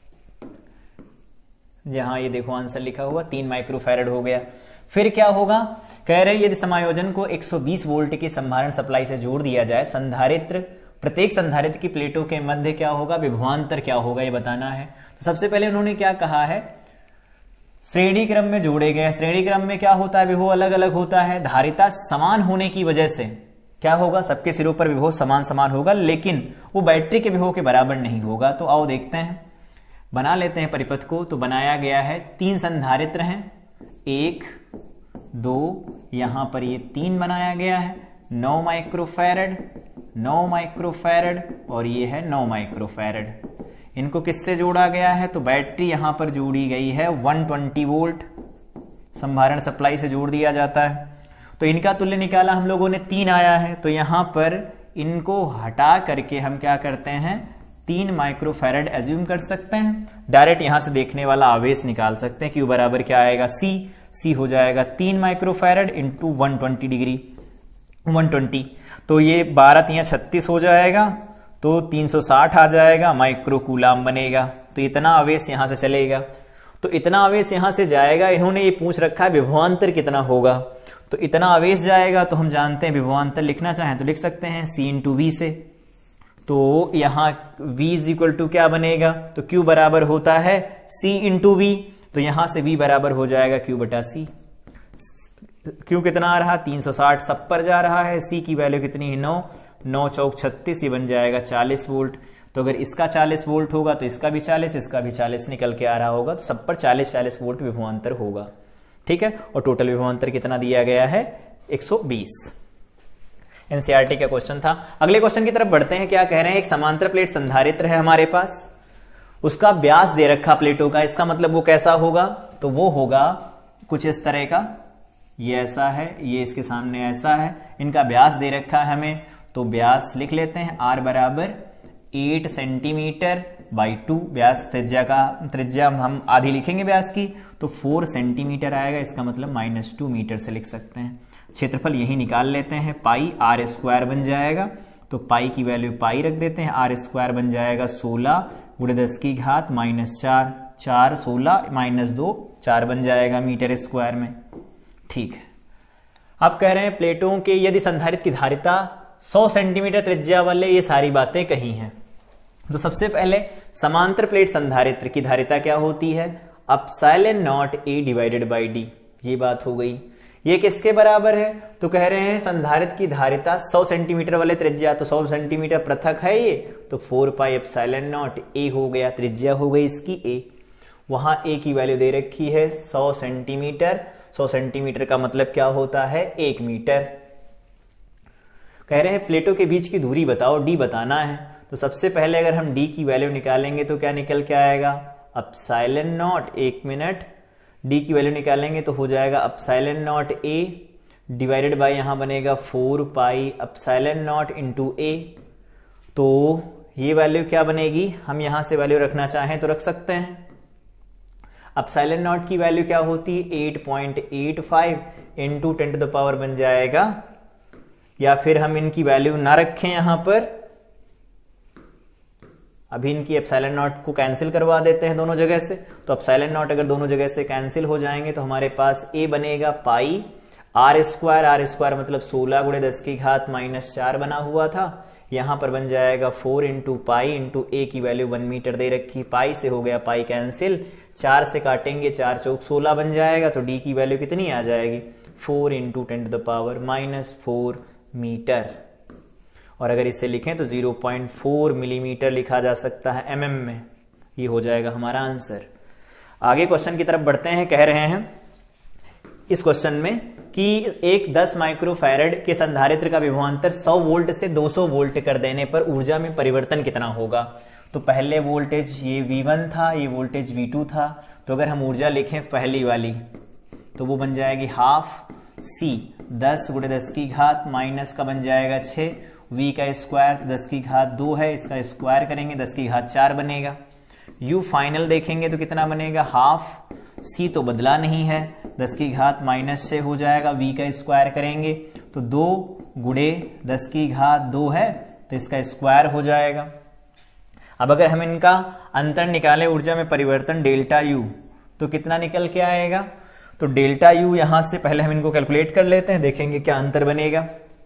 जहां ये देखो आंसर लिखा हुआ 3 माइक्रोफैरड हो गया। फिर क्या होगा, कह रहे यदि समायोजन को 120 वोल्ट की संधारण सप्लाई से जोड़ दिया जाए, संधारित्र प्रत्येक संधारित्र की प्लेटों के मध्य क्या होगा, विभवांतर क्या होगा, ये बताना है। तो सबसे पहले उन्होंने क्या कहा है, श्रेणी क्रम में जोड़े गए। श्रेणी क्रम में क्या होता है, विभव अलग अलग होता है। धारिता समान होने की वजह से क्या होगा, सबके सिरों पर विभव समान समान होगा, लेकिन वो बैटरी के विभव के बराबर नहीं होगा। तो आओ देखते हैं, बना लेते हैं परिपथ को। तो बनाया गया है, 3 संधारित्र हैं, 1 2, यहां पर ये 3 बनाया गया है, 9 माइक्रोफैरड 9 माइक्रोफैरड और ये है 9 माइक्रोफैरड। इनको किससे जोड़ा गया है, तो बैटरी यहां पर जोड़ी गई है 120 वोल्ट संधारण सप्लाई से जोड़ दिया जाता है। तो इनका तुल्य निकाला हम लोगों ने, 3 आया है। तो यहां पर इनको हटा करके हम क्या करते हैं, 3 माइक्रोफैरड एज्यूम कर सकते हैं। डायरेक्ट यहां से देखने वाला आवेश निकाल सकते हैं। Q बराबर क्या आएगा, C हो जाएगा 3 माइक्रोफैरड इंटू 120 डिग्री 120। तो ये 12 तिया 36 हो जाएगा, तो 360 आ जाएगा, माइक्रो कूलाम बनेगा। तो इतना आवेश यहां से चलेगा, तो इतना आवेश यहां से जाएगा। इन्होंने ये पूछ रखा है विभवांतर कितना होगा, तो इतना आवेश जाएगा। तो हम जानते हैं विभवांतर लिखना चाहें तो लिख सकते हैं C/V से। तो यहां V इज इक्वल टू क्या बनेगा, तो Q बराबर होता है C/V। तो यहां से V बराबर हो जाएगा Q/C। Q कितना आ रहा, 360 सब पर जा रहा है। C की वैल्यू कितनी है, 9 9 चौक 36, ये बन जाएगा 40 वोल्ट। तो अगर इसका 40 वोल्ट होगा तो इसका भी 40, इसका भी 40 निकल के आ रहा होगा। तो सब पर 40 वोल्ट विभवांतर होगा, ठीक है। और टोटल विभवांतर कितना दिया गया है, 120। एनसीईआरटी का क्वेश्चन था। अगले क्वेश्चन की तरफ बढ़ते हैं। क्या कह रहे हैं, एक समांतर प्लेट संधारित्र है हमारे पास, उसका व्यास दे रखा प्लेटों का। इसका मतलब वो कैसा होगा, तो वो होगा कुछ इस तरह का। ये ऐसा है, ये इसके सामने ऐसा है। इनका व्यास दे रखा है हमें, तो व्यास लिख लेते हैं, R बराबर 8 सेंटीमीटर बाई 2। व्यास त्रिज्या हम आधी लिखेंगे व्यास की, तो 4 सेंटीमीटर आएगा। इसका मतलब -2 मीटर से लिख सकते हैं। क्षेत्रफल यही निकाल लेते हैं, पाई R² बन जाएगा। तो पाई की वैल्यू पाई रख देते हैं, R² बन जाएगा 16 × 10 की घात -4, 4 16 -2 4 बन जाएगा मीटर स्क्वायर में, ठीक है। अब कह रहे हैं प्लेटों के यदि संधारित्र की धारिता 100 सेंटीमीटर त्रिज्या वाले, ये सारी बातें कही हैं। तो सबसे पहले समांतर प्लेट संधारित्र की धारिता क्या होती है, ε0A/d। ये बात हो गई। ये किसके बराबर है, तो कह रहे हैं संधारित्र की धारिता 100 सेंटीमीटर वाले त्रिज्या, तो 100 सेंटीमीटर पृथक है ये, तो 4πε0A हो गया, त्रिज्या हो गई इसकी A। वहां A की वैल्यू दे रखी है 100 सेंटीमीटर। 100 सेंटीमीटर का मतलब क्या होता है, 1 मीटर। कह रहे हैं प्लेटों के बीच की दूरी बताओ, D बताना है। तो सबसे पहले अगर हम D की वैल्यू निकालेंगे तो क्या निकल के आएगा, ε0, 1 मिनट, D की वैल्यू निकालेंगे तो हो जाएगा ε0A डिवाइडेड बाय यहां बनेगा 4πε0 इंटू A। तो ये वैल्यू क्या बनेगी, हम यहां से वैल्यू रखना चाहें तो रख सकते हैं। ε0 की वैल्यू क्या होती है, 8.85 इंटू 10⁻⁴ बन जाएगा। या फिर हम इनकी वैल्यू ना रखें यहां पर, अभी इनकी ε0 को कैंसिल करवा देते हैं दोनों जगह से। तो ε0 अगर दोनों जगह से कैंसिल हो जाएंगे तो हमारे पास A बनेगा पाई R² मतलब 16 × 10 की घात -4 बना हुआ था। यहां पर बन जाएगा 4 इंटू पाई इंटू A की वैल्यू 1 मीटर दे रखी, पाई से हो गया पाई कैंसिल, 4 से काटेंगे 4 चौक 16 बन जाएगा। तो D की वैल्यू कितनी आ जाएगी, 4 इंटू 10⁻⁻4 मीटर। और अगर इसे लिखें तो 0.4 मिलीमीटर लिखा जा सकता है mm में। ये हो जाएगा हमारा आंसर। आगे क्वेश्चन की तरफ बढ़ते हैं। कह रहे हैं इस क्वेश्चन में कि एक 10 माइक्रोफैरड के संधारित्र का विभवांतर 100 वोल्ट से 200 वोल्ट कर देने पर ऊर्जा में परिवर्तन कितना होगा। तो पहले वोल्टेज ये V1 था, ये वोल्टेज V2 था। तो अगर हम ऊर्जा लिखें पहली वाली तो वो बन जाएगी हाफ C 10 × 10 की घात माइनस का बन जाएगा 6, V का स्क्वायर 10 की घात 2 है, इसका स्क्वायर करेंगे 10 की घात 4 बनेगा। U फाइनल देखेंगे तो कितना बनेगा, हाफ C तो बदला नहीं है, 10 की घात माइनस से हो जाएगा, V का स्क्वायर करेंगे तो 2 × 10 की घात 2 है तो इसका स्क्वायर हो जाएगा। अब अगर हम इनका अंतर निकालें ऊर्जा में परिवर्तन डेल्टा U तो कितना निकल के आएगा। तो डेल्टा U यहां से पहले हम इनको कैलकुलेट कर लेते हैं, देखेंगे क्या अंतर बनेगा।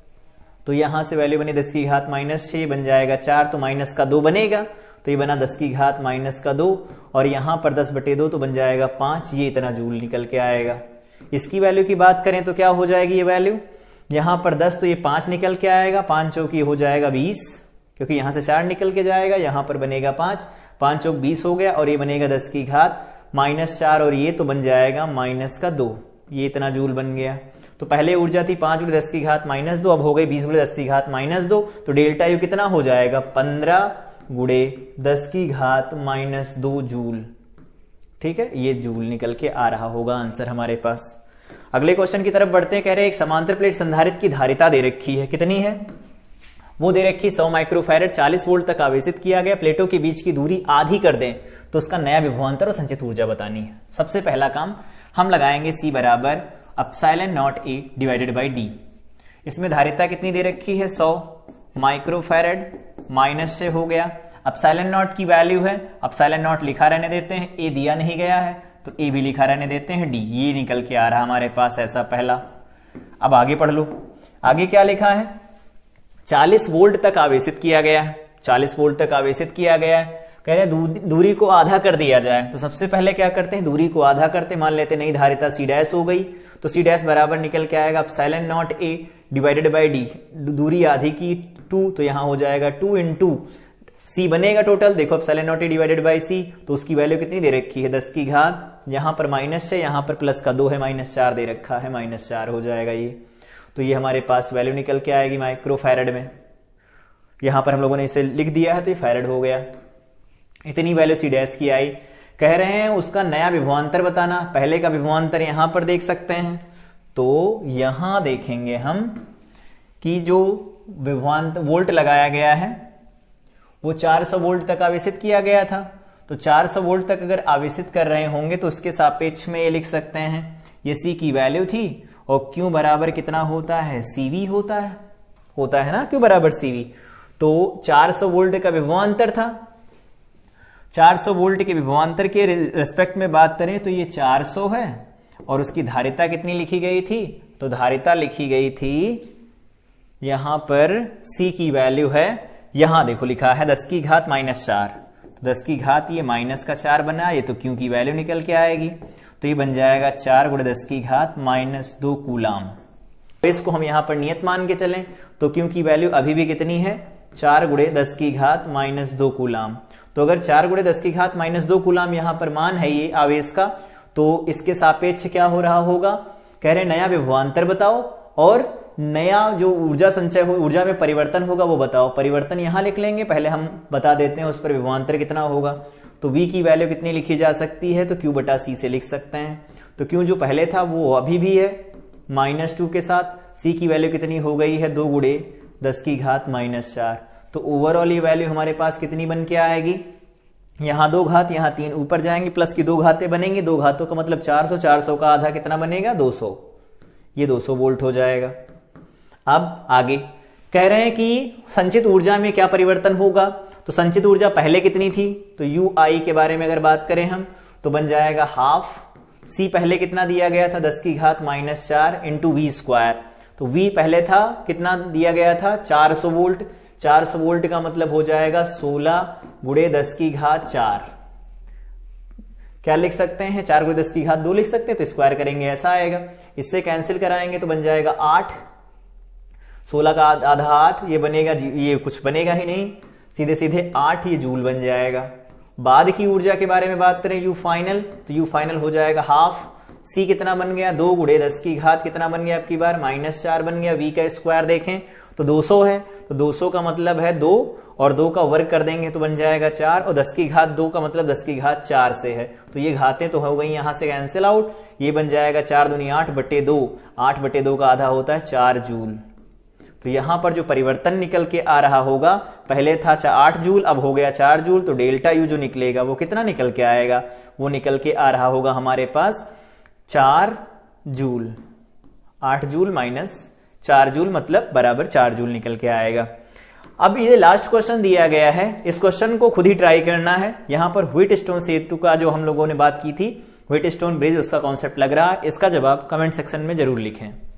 तो यहां से वैल्यू बनी 10 की घात माइनस 6 बन जाएगा 4, तो माइनस का 2 बनेगा, तो ये बना 10 की घात माइनस का 2 और यहां पर 10/2 तो बन जाएगा 5, ये इतना जूल निकल के आएगा। इसकी वैल्यू की बात करें तो क्या हो जाएगी ये वैल्यू, यहां पर 10 तो ये 5 निकल के आएगा, 5 चौकी हो जाएगा 20, क्योंकि यहां से 4 निकल के जाएगा, यहां पर बनेगा 5, 5 चौक 20 हो गया और ये बनेगा 10 की घात -4 और ये तो बन जाएगा -2, ये इतना जूल बन गया। तो पहले ऊर्जा थी 5 × 10 की घात -2, अब हो गई 20 × 10 की घात -2, तो डेल्टा U कितना हो जाएगा 15 × 10 की घात -2 जूल। ठीक है, ये जूल निकल के आ रहा होगा आंसर हमारे पास। अगले क्वेश्चन की तरफ बढ़ते हैं। कह रहे हैं एक समांतर प्लेट संधारित्र की धारिता दे रखी है, कितनी है वो दे रखी 100 माइक्रोफैरड, 40 वोल्ट तक आवेशित किया गया, प्लेटों के बीच की दूरी आधी कर दें तो उसका नया विभवांतर और संचित ऊर्जा बतानी है। सबसे पहला काम हम लगाएंगे C बराबर ε0A डिवाइडेड बाई D। इसमें धारिता कितनी दे रखी है 100 माइक्रोफैरड, माइनस से हो गया, ε0 की वैल्यू है, ε0 लिखा रहने देते हैं, A दिया नहीं गया है तो A भी लिखा रहने देते हैं, D ये निकल के आ रहा हमारे पास ऐसा पहला। अब आगे पढ़ लो, आगे क्या लिखा है 40 वोल्ट तक आवेशित किया गया है, 40 वोल्ट तक आवेशित किया गया है। कह रहे हैं दूरी को आधा कर दिया जाए, तो सबसे पहले क्या करते हैं दूरी को आधा करते, मान लेते नई धारिता C' हो गई, तो C' बराबर निकल के आएगा ε0A डिवाइडेड बाई D, दूरी आधी की 2 तो यहां हो जाएगा 2 × C बनेगा टोटल, देखो ε0A डिवाइडेड बाई C, तो उसकी वैल्यू कितनी दे रखी है 10 की घात, यहां पर माइनस है, यहां पर प्लस का 2 है, -4 दे रखा है, -4 हो जाएगा ये। तो ये हमारे पास वैल्यू निकल के आएगी माइक्रोफैरड में, यहां पर हम लोगों ने इसे लिख दिया है तो ये फैरड हो गया। इतनी वैल्यू C' की आई। कह रहे हैं उसका नया विभवांतर बताना, पहले का विभवांतर यहां पर देख सकते हैं, तो यहां देखेंगे हम कि जो विभवांतर वोल्ट लगाया गया है वो 400 वोल्ट तक आवेशित किया गया था, तो 400 वोल्ट तक अगर आवेशित कर रहे होंगे तो उसके सापेक्ष में ये लिख सकते हैं, ये C की वैल्यू थी और Q बराबर कितना होता है CV होता है ना, Q बराबर CV। तो 400 वोल्ट का विभवांतर था, 400 वोल्ट के विभवांतर के रेस्पेक्ट में बात करें तो ये 400 है और उसकी धारिता कितनी लिखी गई थी, तो धारिता लिखी गई थी यहां पर C की वैल्यू है, यहां देखो लिखा है 10 की घात -4, तो 10 की घात ये -4 बना, ये तो Q की वैल्यू निकल के आएगी, तो ये बन जाएगा 4 × 10 की घात -2 कूलाम। तो इसको हम यहां पर नियत मान के चलें तो Q की वैल्यू अभी भी कितनी है 4 × 10 की घात -2 कूलाम। तो अगर 4 × 10 की घात -2 कूलाम यहां पर मान है ये आवेश का, तो इसके सापेक्ष क्या हो रहा होगा, कह रहे नया विभवांतर बताओ और नया जो ऊर्जा संचय हो, ऊर्जा में परिवर्तन होगा वो बताओ। परिवर्तन यहां लिख लेंगे, पहले हम बता देते हैं उस पर विभवांतर कितना होगा। तो V की वैल्यू कितनी लिखी जा सकती है, तो Q/C से लिख सकते हैं। तो Q जो पहले था वो अभी भी है -2 के साथ, C की वैल्यू कितनी हो गई है 2 × 10 की घात -4। तो ओवरऑल ये वैल्यू हमारे पास कितनी बन के आएगी, यहां 2 घात यहां 3 ऊपर जाएंगे, प्लस की 2 घातें बनेंगी, 2 घातों का मतलब 400, 400 का आधा कितना बनेगा 200, ये 200 वोल्ट हो जाएगा। अब आगे कह रहे हैं कि संचित ऊर्जा में क्या परिवर्तन होगा, तो संचित ऊर्जा पहले कितनी थी, तो UI के बारे में अगर बात करें हम तो बन जाएगा हाफ C, पहले कितना दिया गया था 10 की घात -4 × V², तो V पहले था कितना दिया गया था 400 वोल्ट, 400 वोल्ट का मतलब हो जाएगा 16 × 10 की घात 4, क्या लिख सकते हैं 4 × 10 की घात 2 लिख सकते हैं, तो स्क्वायर करेंगे ऐसा आएगा, इससे कैंसिल कराएंगे तो बन जाएगा 8, 16 का आधा 8, ये बनेगा, ये कुछ बनेगा ही नहीं, सीधे सीधे 8 ये जूल बन जाएगा। बाद की ऊर्जा के बारे में बात करें U फाइनल, तो U फाइनल हो जाएगा हाफ C कितना बन गया, 2 गुणे 10 की घात कितना बन गया आपकी बार, -4 बन गया। V का स्क्वायर देखें तो 200 है, तो 200 का मतलब है 2 और 2 का वर्ग कर देंगे तो बन जाएगा 4, और 10 की घात 2 का मतलब 10 की घात 4 से है, तो ये घातें तो हो गई यहां से कैंसिल आउट। ये बन जाएगा 4 दूनी 8/2, 8/2 का आधा होता है 4 जूल। तो यहां पर जो परिवर्तन निकल के आ रहा होगा, पहले था 8 जूल, अब हो गया 4 जूल, तो डेल्टा यू जो निकलेगा वो कितना निकल के आएगा, वो निकल के आ रहा होगा हमारे पास 4 जूल। 8 जूल माइनस 4 जूल मतलब बराबर 4 जूल निकल के आएगा। अब ये लास्ट क्वेश्चन दिया गया है, इस क्वेश्चन को खुद ही ट्राई करना है। यहां पर व्हीटस्टोन सेतु का जो हम लोगों ने बात की थी, व्हीटस्टोन ब्रिज, उसका कॉन्सेप्ट लग रहा है। इसका जवाब कमेंट सेक्शन में जरूर लिखें।